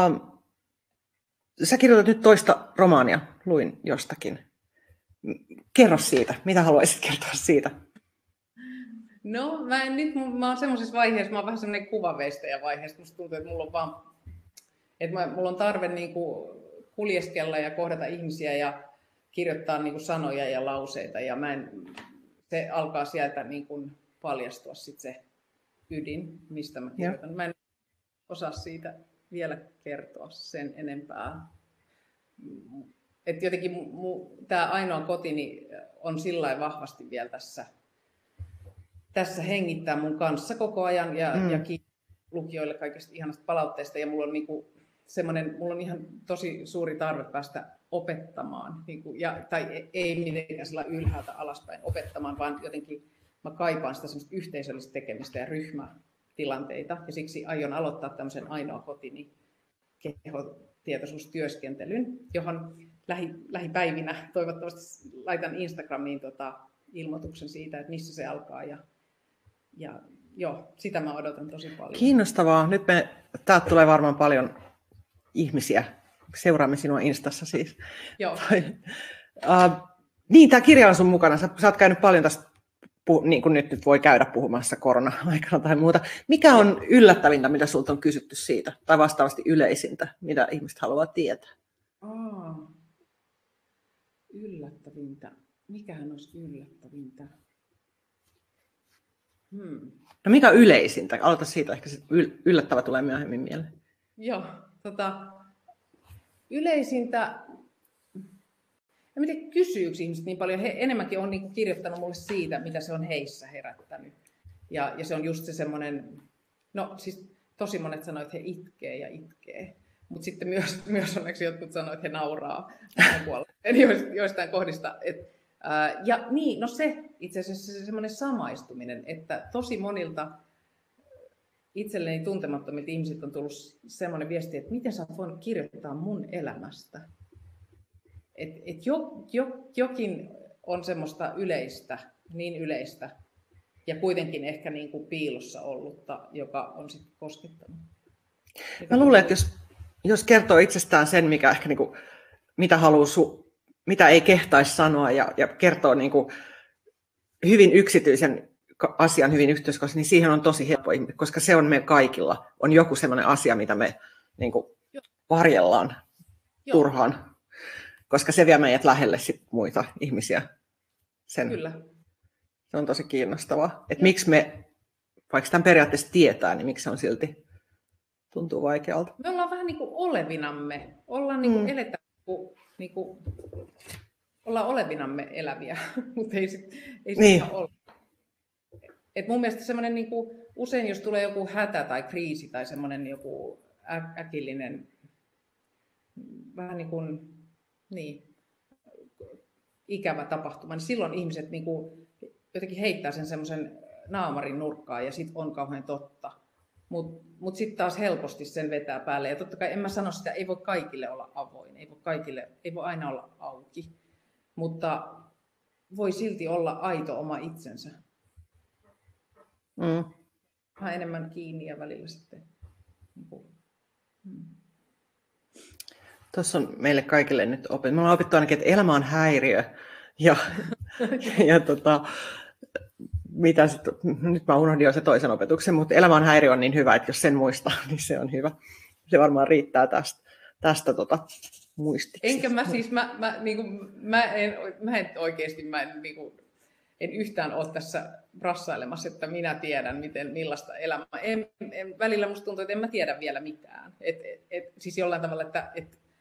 sä kirjoitat nyt toista romaania, luin jostakin. Kerro siitä, mitä haluaisit kertoa siitä? No, mä oon semmoisessa vaiheessa, mä oon vähän semmoinen kuvaveistäjä vaiheessa, musta tuntuu, että mulla on tarve niinku kuljeskella ja kohdata ihmisiä ja kirjoittaa niinku sanoja ja lauseita ja se alkaa sieltä niin kuin paljastua sit se ydin, mistä mä kirjoitan. Mä en osaa siitä vielä kertoa sen enempää. Et jotenkin tämä ainoa kotini on sillä vahvasti vielä tässä hengittää mun kanssa koko ajan ja kiitos lukijoille kaikista ihanasta palautteesta. Ja mulla on ihan tosi suuri tarve päästä opettamaan, tai ei mitenkään sillä ylhäältä alaspäin opettamaan, vaan jotenkin mä kaipaan sitä semmoista yhteisöllistä tekemistä ja ryhmätilanteita. Ja siksi aion aloittaa tämmöisen ainoa kotini kehotietoisuustyöskentelyn, johon lähipäivinä toivottavasti laitan Instagramiin ilmoituksen siitä, että missä se alkaa. Ja joo, sitä mä odotan tosi paljon. Kiinnostavaa. Nyt täältä tulee varmaan paljon ihmisiä. Seuraamme sinua Instassa siis. Joo. Niin, tämä kirja on sun mukana. Sä oot käynyt paljon tästä, niin kuin nyt voi käydä puhumassa korona-aikana tai muuta. Mikä on yllättävintä, mitä sulta on kysytty siitä? Tai vastaavasti yleisintä, mitä ihmiset haluaa tietää? Yllättävintä. Mikähän olisi yllättävintä? No mikä on yleisintä? Aloita siitä, ehkä yllättävä tulee myöhemmin mieleen. Joo, yleisintä, en tiedä kysyykö ihmiset niin paljon, he enemmänkin on niin kirjoittanut mulle siitä, mitä se on heissä herättänyt. Ja se on just se semmoinen, no siis tosi monet sanoo, että he itkee. Mutta sitten myös onneksi jotkut sanoo, että he nauraa joistain kohdista. Ja niin, no se itse asiassa se semmoinen samaistuminen, että tosi monilta itselleni tuntemattomilta ihmisiltä on tullut semmoinen viesti, että miten sä oot voinut kirjoittaa mun elämästä. Jokin on semmoista niin yleistä ja kuitenkin ehkä niin kuin piilossa ollutta, joka on sitten koskettanut. Mä luulen, että jos kertoo itsestään sen, mikä ehkä niin kuin, mitä ei kehtaisi sanoa ja kertoo niin kuin hyvin yksityisen asian hyvin yksityiskohtaisesti, niin siihen on tosi helppo, koska se on meillä kaikilla. On joku sellainen asia, mitä me niin kuin varjellaan turhaan, koska se vie meidät lähelle sit muita ihmisiä. Kyllä. Se on tosi kiinnostavaa. Että miksi me, vaikka tämän periaatteessa tietää, niin miksi se on silti tuntuu vaikealta. Me ollaan vähän niin kuin olevinamme. Ollaan niin kuin eletään niin kuin ollaan olevinamme eläviä, mutta ei niin ole. Et mun mielestä semmoinen niin kuin, usein jos tulee joku hätä tai kriisi tai semmoinen joku äkillinen vähän niin kuin ikävä tapahtuma, niin silloin ihmiset niin kuin, jotenkin heittää sen semmoisen naamarin nurkkaan ja sit on kauhean totta. Mut sitten taas helposti sen vetää päälle. Ja totta kai en mä sano sitä, ei voi kaikille olla avoin, ei voi aina olla auki. Mutta voi silti olla aito oma itsensä. Vähän enemmän kiinni ja välillä sitten. Tuossa on meille kaikille nyt opittu. Me ollaan opittu ainakin, että elämä on häiriö. Nyt mä unohdin jo se toisen opetuksen, mutta elämä on häiriö on niin hyvä, että jos sen muistaa, niin se on hyvä. Se varmaan riittää tästä muistiksi. Enkä mä siis, en yhtään ole tässä brassailemassa, että minä tiedän, millaista elämää. Välillä musta tuntuu, että en mä tiedä vielä mitään. Siis jollain tavalla, että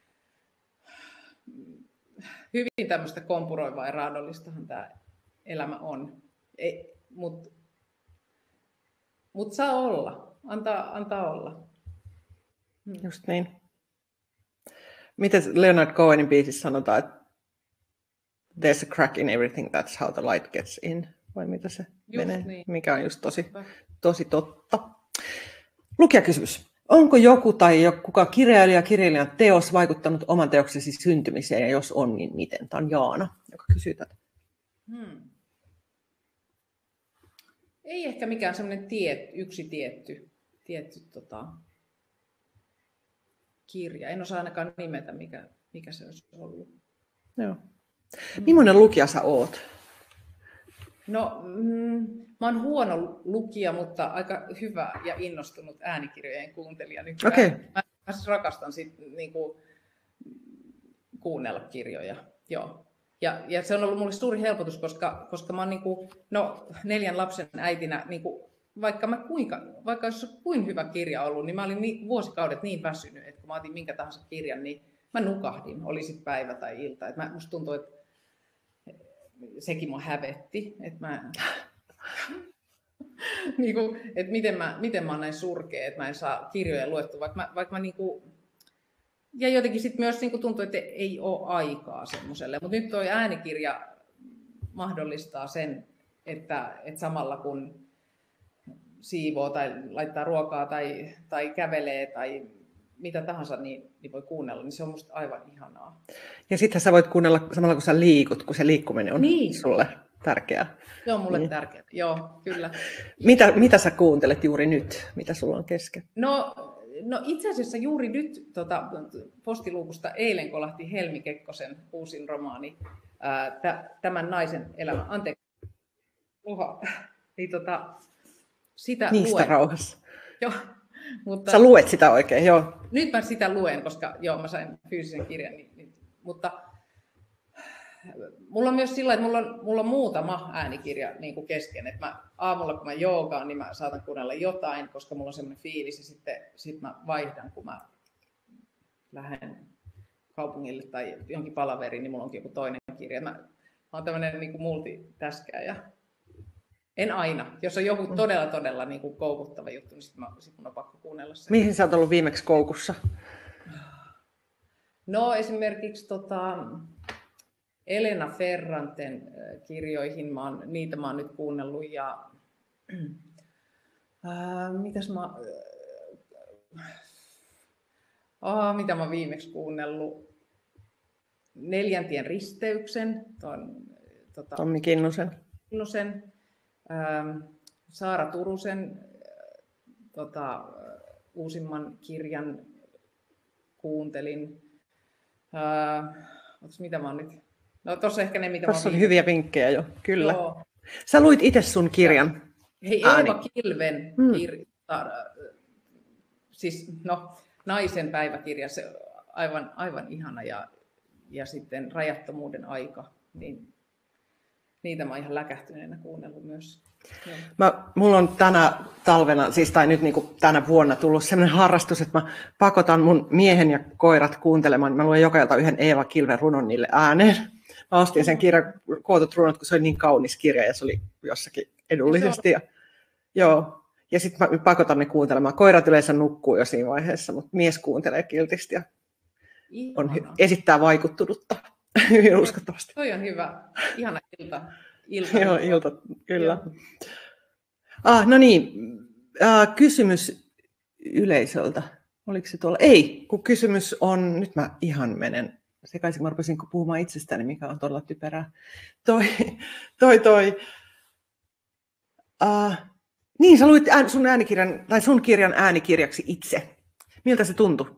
hyvin tämmöistä kompuroivaa ja raadollistahan tämä elämä on. Mut saa olla. Antaa olla. Just niin. Miten Leonard Cohenin biisissä sanotaan, että there's a crack in everything, that's how the light gets in, vai mitä se menee, niin. Mikä on just tosi totta. Lukijakysymys. Onko joku tai kuka kirjailijan teos vaikuttanut oman teoksesi syntymiseen, ja jos on, niin miten? Tämä on Jaana, joka kysyy tätä. Ei ehkä mikään semmoinen yksi tietty kirja. En osaa ainakaan nimetä, mikä se olisi ollut. Joo. Millainen lukija sä oot? No, mä oon huono lukija, mutta aika hyvä ja innostunut äänikirjojen kuuntelija nykyään. Okay. Mä rakastan sit, kuunnella kirjoja. Joo. Ja se on ollut mulle suuri helpotus, koska mä oon niin kuin, 4 lapsen äitinä, niin kuin, vaikka jos kuin hyvä kirja ollut, niin mä olin vuosikaudet niin väsynyt, että kun mä otin minkä tahansa kirjan, niin mä nukahdin, oli sitten päivä tai ilta. Musta tuntuu, että sekin mua hävetti, että mä... niin kuin, että miten mä oon näin surkea, että mä en saa kirjoja luettua, vaikka mä niin kuin... Ja jotenkin sitten myös niin kuin tuntuu, että ei ole aikaa semmoiselle. Mutta nyt tuo äänikirja mahdollistaa sen, että samalla kun siivoo tai laittaa ruokaa tai kävelee tai mitä tahansa, niin voi kuunnella, niin se on musta aivan ihanaa. Ja sittenhän sä voit kuunnella samalla kun sä liikut, kun se liikkuminen on sulle tärkeää. Se on mulle tärkeää, joo, kyllä. Mitä sä kuuntelet juuri nyt? Mitä sulla on kesken? No itse asiassa juuri nyt postiluukusta eilen kolahti Helmi Kekkosen uusin romaani, Tämän naisen elämä. Anteeksi, sitä niistä luen. Rauhassa. Joo, mutta sä luet sitä oikein, joo. Nyt mä sitä luen, koska mä sain fyysisen kirjan, mutta mulla on myös sillä, että mulla on muutama äänikirja niin kuin kesken. Että aamulla kun mä joogaan, niin mä saatan kuunnella jotain, koska mulla on semmoinen fiilis. Ja sitten mä vaihdan, kun mä lähden kaupungille tai jonkin palaveriin, niin mulla onkin joku toinen kirja. Mä oon tämmöinen niin kuin multitäskääjä. En aina. Jos on joku todella niin kuin koukuttava juttu, niin sitten mun on pakko kuunnella se. Mihin sä oot ollut viimeksi koukussa? No esimerkiksi Elena Ferranten kirjoihin, niitä mä oon nyt kuunnellut ja mitä mä oon viimeksi kuunnellut? Neljäntien risteyksen, Tommi Kinnusen, Saara Turusen uusimman kirjan kuuntelin. Mitä mä oon nyt? No tossa ehkä ne, mitä tossa on hyviä vinkkejä jo, kyllä. Joo. Sä luit itse sun kirjan. Hei, Eeva Kilven kirja, siis naisen päiväkirja, se aivan ihana ja sitten Rajattomuuden aika, niin niitä mä oon ihan läkähtyneenä kuunnellut myös. Mulla on tänä talvena, tai nyt niin kuin tänä vuonna tullut sellainen harrastus, että mä pakotan mun miehen ja koirat kuuntelemaan. Mä luen joka ilta yhden Eeva Kilven runon niille ääneen. Mä ostin sen kirjan Kootut runot, kun se oli niin kaunis kirja ja se oli jossakin edullisesti. Ja sitten mä pakotan ne kuuntelemaan. Koirat yleensä nukkuu jo siinä vaiheessa, mutta mies kuuntelee kiltisti ja esittää vaikuttunutta hyvin uskottavasti. Toi on hyvä. Ihana ilta. Joo, ilta, kyllä. No niin, kysymys yleisöltä. Oliko se tuolla? Ei, kun kysymys on, nyt mä ihan menen sekaisin, mä rupesin puhumaan itsestäni, mikä on todella typerää. Niin, sä luit sun kirjan äänikirjaksi itse. Miltä se tuntui?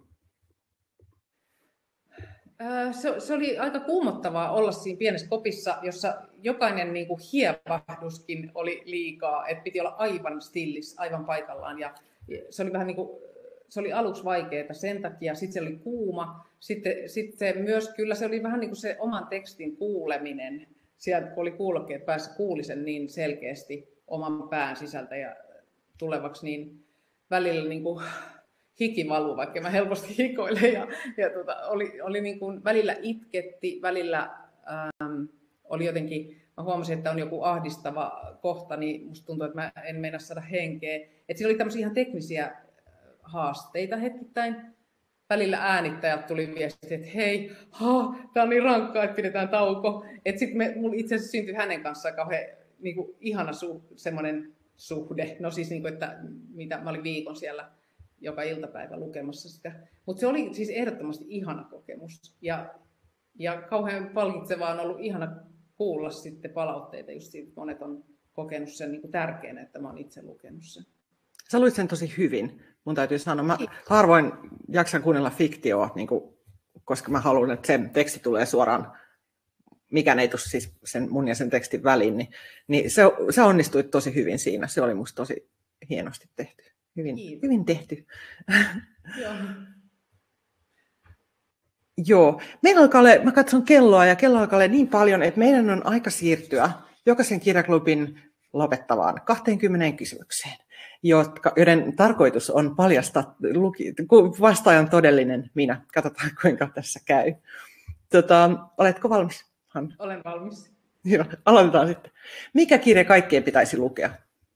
Se oli aika kuumottavaa olla siinä pienessä kopissa, jossa jokainen niin kuin hievahduskin oli liikaa, että piti olla aivan stillis, aivan paikallaan. Ja se oli vähän niin kuin, se oli aluksi vaikeaa sen takia, sitten se oli kuuma, sitten myös kyllä se oli vähän niin kuin se oman tekstin kuuleminen, sieltä kun oli kuulokkeet päässä, kuuli sen niin selkeästi oman pään sisältä ja tulevaksi, niin välillä niin kuin hiki valuu, vaikka mä helposti hikoilen ja oli niin kuin, välillä itketti, välillä oli jotenkin, mä huomasin, että on joku ahdistava kohta, niin musta tuntuu, että mä en meinaa saada henkeä. Että siinä oli tämmöisiä ihan teknisiä haasteita hetkittäin. Välillä äänittäjät tuli viesti, että hei, tää on niin rankkaa, että pidetään tauko. Että sitten mulla itse asiassa syntyi hänen kanssaan kauhean niin kuin ihana semmoinen suhde. No siis, niin kuin, että mitä mä olin viikon siellä joka iltapäivä lukemassa sitä. Mutta se oli siis ehdottomasti ihana kokemus. Ja kauhean palkitsevaa on ollut ihana kuulla sitten palautteita just siitä, että monet on kokenut sen niin kuin tärkeänä, että mä oon itse lukenut sen. Sä luit sen tosi hyvin, mun täytyy sanoa. Mä harvoin jaksan kuunnella fiktioa, niin kuin, koska mä haluan, että se teksti tulee suoraan, mikään ei tule siis sen mun ja sen tekstin väliin, niin se onnistui tosi hyvin siinä. Se oli musta tosi hienosti tehty. Hyvin tehty. Joo. Joo. Meillä alkaa olla, mä katson kelloa ja kello alkaa olla niin paljon, että meidän on aika siirtyä jokaisen kirjaklubin lopettavaan 20 kysymykseen, joiden tarkoitus on paljastaa vastaajan todellinen minä. Katsotaan, kuinka tässä käy. Oletko valmis, Hanna? Olen valmis. Joo, aloitetaan sitten. Mikä kirja kaikkien pitäisi lukea?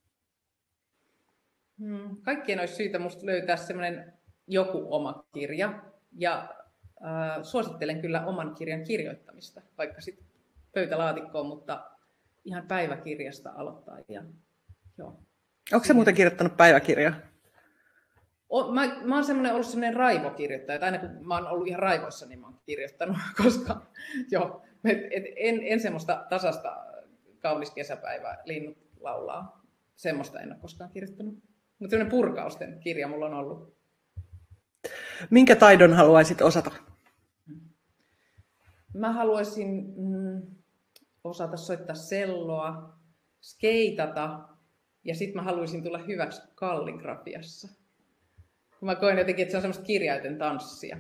Kaikkien olisi syytä musta löytää semmoinen joku oma kirja. Ja suosittelen kyllä oman kirjan kirjoittamista, vaikka sitten pöytälaatikkoon, mutta ihan päiväkirjasta aloittaa. Joo. Onko sä muuten kirjoittanut päiväkirjaa? Mä oon ollut semmoinen raivokirjoittaja, että aina kun mä oon ollut ihan raivoissa, niin mä oon kirjoittanut, koska en semmoista tasasta kaunis kesäpäivää, linnut laulaa, semmoista en ole koskaan kirjoittanut. Mutta semmoinen purkausten kirja mulla on ollut. Minkä taidon haluaisit osata? Mä haluaisin osata soittaa selloa, skeitata ja sitten mä haluaisin tulla hyväksi kalligrafiassa. Mä koen jotenkin, että se on semmoista kirjaiten tanssia.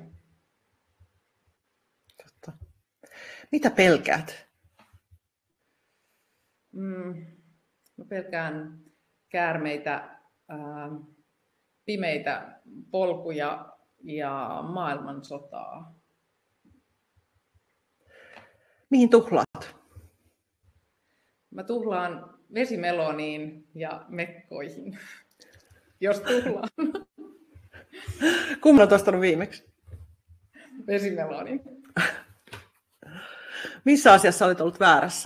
Totta. Mitä pelkäät? Mä pelkään käärmeitä, pimeitä polkuja ja maailmansotaa. Mihin tuhlaat? Mä tuhlaan vesimeloniin ja mekkoihin, jos tuhlaan. Kumman olet ostanut viimeksi? Vesimeloniin. Missä asiassa olet ollut väärässä?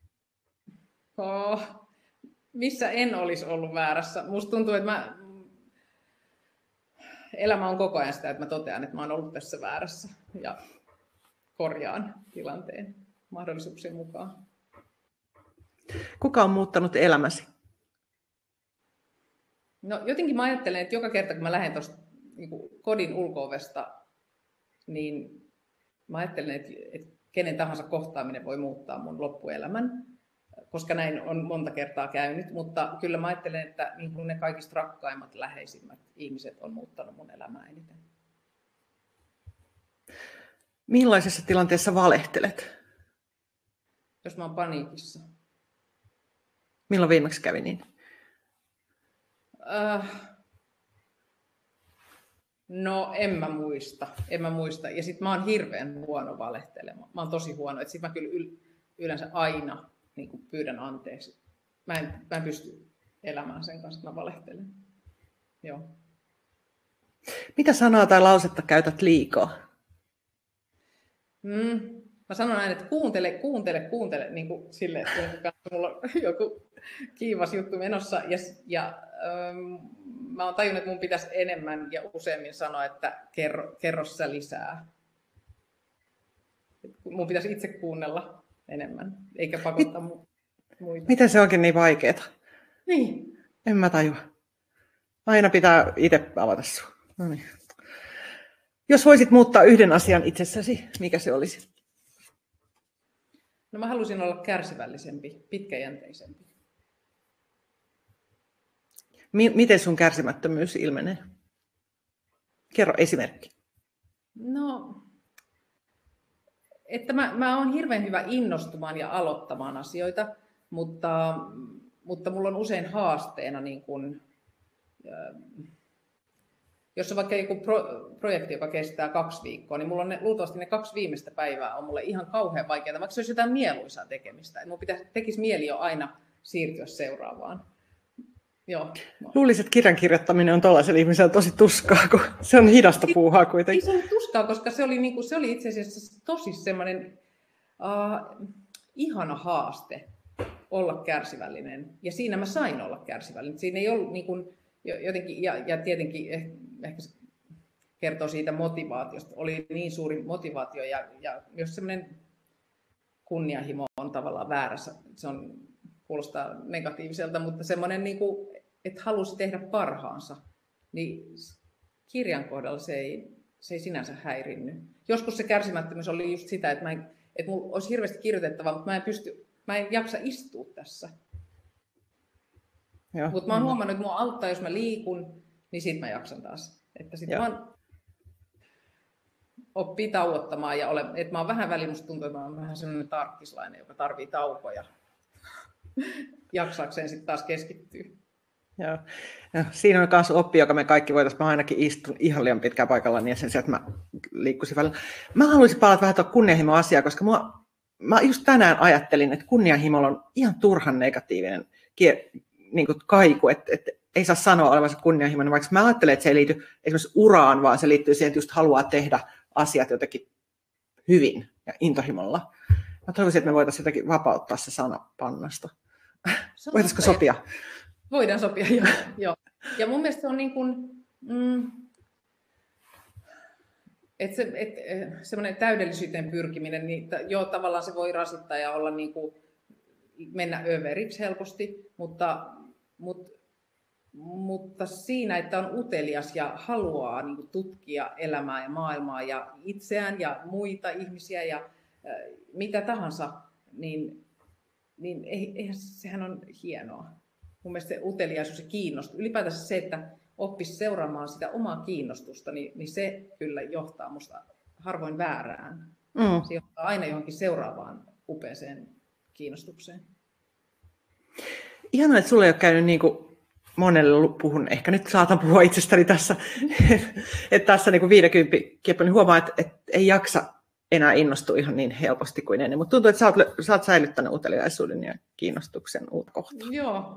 Missä en olisi ollut väärässä? Musta tuntuu, että elämä on koko ajan sitä, että mä totean, että mä oon ollut tässä väärässä ja korjaan tilanteen mahdollisuuksien mukaan. Kuka on muuttanut elämäsi? No jotenkin mä ajattelen, että joka kerta kun mä lähden tuosta niin kodin ulko-ovesta, niin mä ajattelen, että kenen tahansa kohtaaminen voi muuttaa mun loppuelämän, koska näin on monta kertaa käynyt, mutta kyllä mä ajattelen, että niin kuin ne kaikista rakkaimmat, läheisimmät ihmiset on muuttanut mun elämää eniten. Millaisessa tilanteessa valehtelet? Jos mä oon paniikissa. Milloin viimeksi kävi niin? No en mä muista. Ja sit mä oon hirveän huono valehtelemaan. Mä oon tosi huono. Et sit mä kyllä yleensä aina niin kuin pyydän anteeksi. Mä en pysty elämään sen kanssa, että mä valehtelen. Joo. Mitä sanaa tai lausetta käytät liikaa? Mä sanon aina, että kuuntele, niin kuin sille, että mulla on joku kiivas juttu menossa. Mä oon tajunnut, että mun pitäisi enemmän ja useammin sanoa, että kerro sä lisää. Mun pitäisi itse kuunnella enemmän, eikä pakottaa muita. Miten se onkin niin vaikeaa? Niin. En mä tajua. Aina pitää itse avata sua. No niin. Jos voisit muuttaa yhden asian itsessäsi, mikä se olisi? No mä halusin olla kärsivällisempi, pitkäjänteisempi. Miten sun kärsimättömyys ilmenee? Kerro esimerkki. No, että mä oon hirveän hyvä innostumaan ja aloittamaan asioita, mutta mulla on usein haasteena, niin kun, jos on vaikka joku projekti, joka kestää 2 viikkoa, niin mulla on luultavasti ne 2 viimeistä päivää on mulle ihan kauhean vaikeaa, vaikka se olisi jotain mieluisaa tekemistä. Mun tekisi mieli jo aina siirtyä seuraavaan. Joo. Luulisin, että kirjan kirjoittaminen on tuollaisella ihmisellä tosi tuskaa, kun se on hidasta puuhaa kuitenkin. Ei se ollut tuskaa, koska se oli itse asiassa tosi semmoinen ihana haaste olla kärsivällinen. Ja siinä mä sain olla kärsivällinen. Siinä ei ollut niin kuin, jotenkin, ja tietenkin ehkä se kertoo siitä motivaatiosta. Oli niin suuri motivaatio ja myös semmoinen kunnianhimo on tavallaan väärässä. Se kuulostaa negatiiviselta, mutta semmoinen, niin kuin, että halusi tehdä parhaansa, niin kirjan kohdalla se ei sinänsä häirinnyt. Joskus se kärsimättömyys oli just sitä, että mulla olisi hirveästi kirjoitettavaa, mutta mä en jaksa istua tässä. Mutta mä oon huomannut, että mua auttaa, jos mä liikun, niin sit mä jaksan taas. Että sit oppii tauottamaan ja että mä oon vähän väliin, musta tuntuu, että mä oon vähän sellainen tarkkislainen, joka tarvii taukoja jaksaakseen sitten taas keskittyä. Joo. Ja siinä on myös oppi, joka me kaikki voitaisiin. Mä ainakin istun ihan liian pitkään paikalla, niin sen sijaan, että mä liikkuisin välillä. Mä haluaisin palata vähän tuon kunnianhimo-asiaa, koska mä just tänään ajattelin, että kunnianhimolla on ihan turhan negatiivinen niin kuin kaiku, että ei saa sanoa olevansa kunnianhimoinen, vaikka mä ajattelen, että se ei liity esimerkiksi uraan, vaan se liittyy siihen, että just haluaa tehdä asiat jotenkin hyvin ja intohimolla. Mä toivoisin, että me voitaisiin jotenkin vapauttaa se sana pannasta. Voitaisiko sopia? Voidaan sopia, joo. Ja mun mielestä se on niin kuin, semmoinen täydellisyyteen pyrkiminen, niin joo, tavallaan se voi rasittaa ja olla niin kuin, mennä överiksi helposti, mutta siinä, että on utelias ja haluaa niin kuin, tutkia elämää ja maailmaa ja itseään ja muita ihmisiä ja mitä tahansa, niin eihän sehän on hienoa. Mun mielestä se uteliaisuus ja kiinnostus, ylipäätänsä se, että oppisi seuraamaan sitä omaa kiinnostusta, niin se kyllä johtaa musta harvoin väärään. Se johtaa aina johonkin seuraavaan upeaseen kiinnostukseen. Ihanaa, että sulla ei ole käynyt niin kuin monelle puhun, ehkä nyt saatan puhua itsestäni tässä, että tässä niin kuin 50 kieppo, niin huomaa, että ei jaksa enää innostua ihan niin helposti kuin ennen, mutta tuntuu, että sä oot säilyttänyt uteliaisuuden ja kiinnostuksen uutta kohtaa.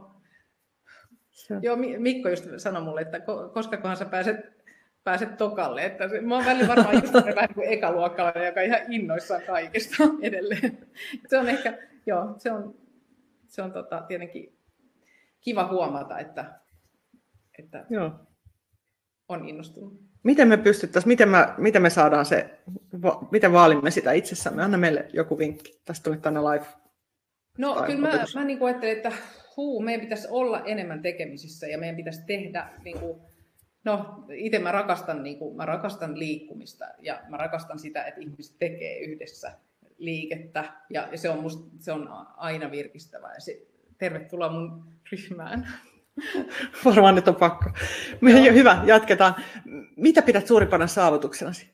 Joo, Mikko just sanoi mulle, että koskakohan sä pääset tokalle. Että mä oon välillä varmaan just vähän kuin ekaluokkalainen, joka on ihan innoissaan kaikesta edelleen. Se on ehkä, joo, se on tietenkin kiva huomata, että joo. On innostunut. Miten me pystyttäisiin, miten me saadaan se, miten vaalimme sitä itsessämme? Anna meille joku vinkki. Tästä tuli tänne live. No kyllä mä niin kuin ajattelen, että meidän pitäisi olla enemmän tekemisissä ja meidän pitäisi tehdä, niin kuin, no itse mä rakastan liikkumista ja mä rakastan sitä, että ihmiset tekee yhdessä liikettä ja se on aina virkistävää ja tervetuloa mun ryhmään. Varmaan nyt on pakko. Hyvä, jatketaan. Mitä pidät suurimpana saavutuksenasi?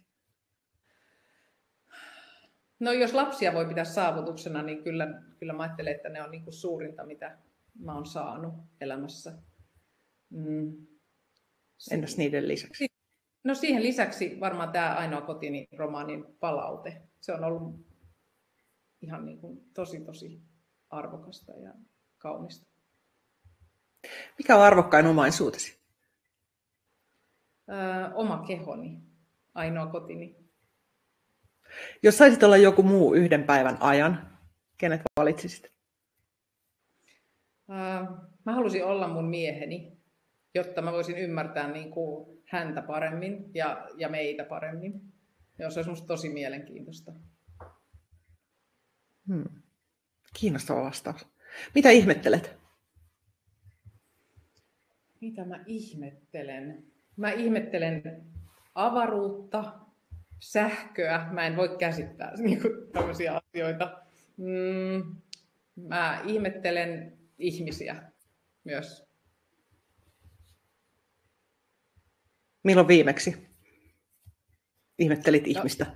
No jos lapsia voi pitää saavutuksena, niin kyllä mä ajattelen, että ne on niin kuin suurinta, mitä mä oon saanut elämässä. Entäs niiden lisäksi? No siihen lisäksi varmaan tämä Ainoa kotini -romaanin palaute. Se on ollut ihan niin kuin tosi arvokasta ja kaunista. Mikä on arvokkain omaisuutesi? Oma kehoni, ainoa kotini. Jos saisit olla joku muu yhden päivän ajan, kenet valitsisit? Mä halusin olla mun mieheni, jotta mä voisin ymmärtää niin kuin häntä paremmin ja meitä paremmin. Ja se olisi musta tosi mielenkiintoista. Kiinnostava vastaus. Mitä ihmettelet? Mitä mä ihmettelen? Mä ihmettelen avaruutta, sähköä. Mä en voi käsittää niin kuin tämmöisiä asioita. Mä ihmettelen ihmisiä myös. Milloin viimeksi ihmettelit ihmistä?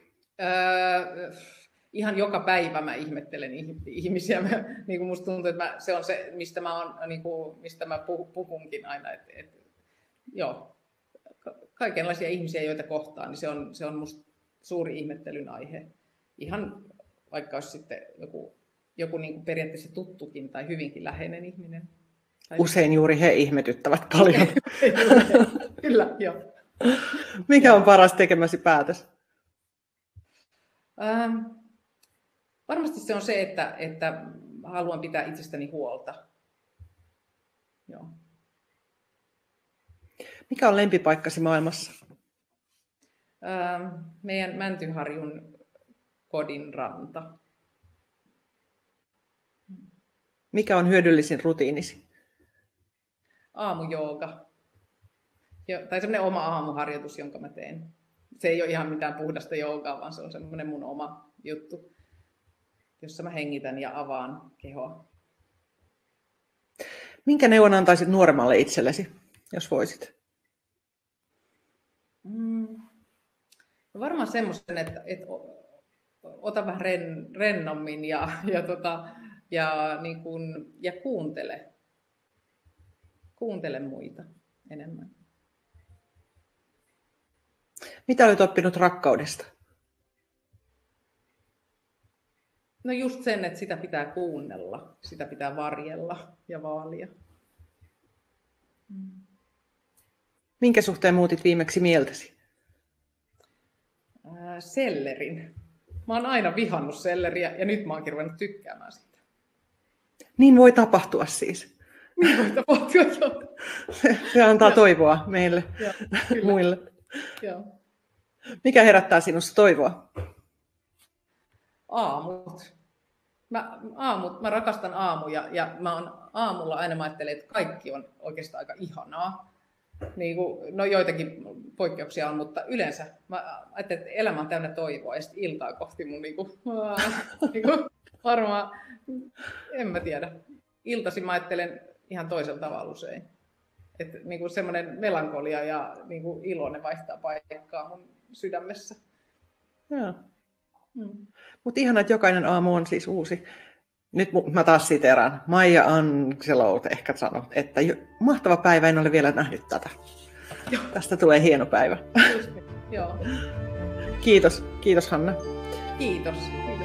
Ihan joka päivä mä ihmettelen ihmisiä. Niin kuin musta tuntuu, että se on se, mistä mä puhunkin aina. Joo, kaikenlaisia ihmisiä, joita kohtaan, niin se on musta suuri ihmettelyn aihe. Ihan vaikka olisi sitten joku niin kuin periaatteessa tuttukin tai hyvinkin läheinen ihminen. Usein juuri he ihmetyttävät paljon. Kyllä, joo. Mikä on paras tekemäsi päätös? Varmasti se on se, että haluan pitää itsestäni huolta. Joo. Mikä on lempipaikkasi maailmassa? Meidän Mäntyharjun kodin ranta. Mikä on hyödyllisin rutiinisi? Aamujooga. Tai semmoinen oma aamuharjoitus, jonka mä teen. Se ei ole ihan mitään puhdasta joogaa, vaan se on semmoinen mun oma juttu, jossa mä hengitän ja avaan kehoa. Minkä neuvon antaisit nuoremmalle itsellesi, jos voisit? Varmaan semmoisen, että ota vähän rennommin ja kuuntele. Kuuntele muita enemmän. Mitä olet oppinut rakkaudesta? No just sen, että sitä pitää kuunnella, sitä pitää varjella ja vaalia. Minkä suhteen muutit viimeksi mieltäsi? Sellerin. Mä oon aina vihannut selleriä ja nyt mä oonkin ruvennut tykkäämään sitä. Niin voi tapahtua siis. Niin voi tapahtua, joo. Se antaa toivoa meille, muille. Joo. Mikä herättää sinusta toivoa? Aamut. Mä rakastan aamuja ja aamulla aina ajattelen, että kaikki on oikeastaan aika ihanaa. Niin kuin, no joitakin poikkeuksia on, mutta yleensä mä ajattelen, että elämä on täynnä toivoa ja sitten iltaa kohti mun varmaan, en mä tiedä. Iltaisin mä ajattelen ihan toisella tavalla usein. Että niin semmoinen melankolia ja niin ilo, ne vaihtaa paikkaa mun sydämessä. Mutta ihana, että jokainen aamu on siis uusi. Nyt mä taas siteraan. Maya Angelou ehkä sanoi, että mahtava päivä, en ole vielä nähnyt tätä. Joo. Tästä tulee hieno päivä. Just, joo. Kiitos Hanna. Kiitos.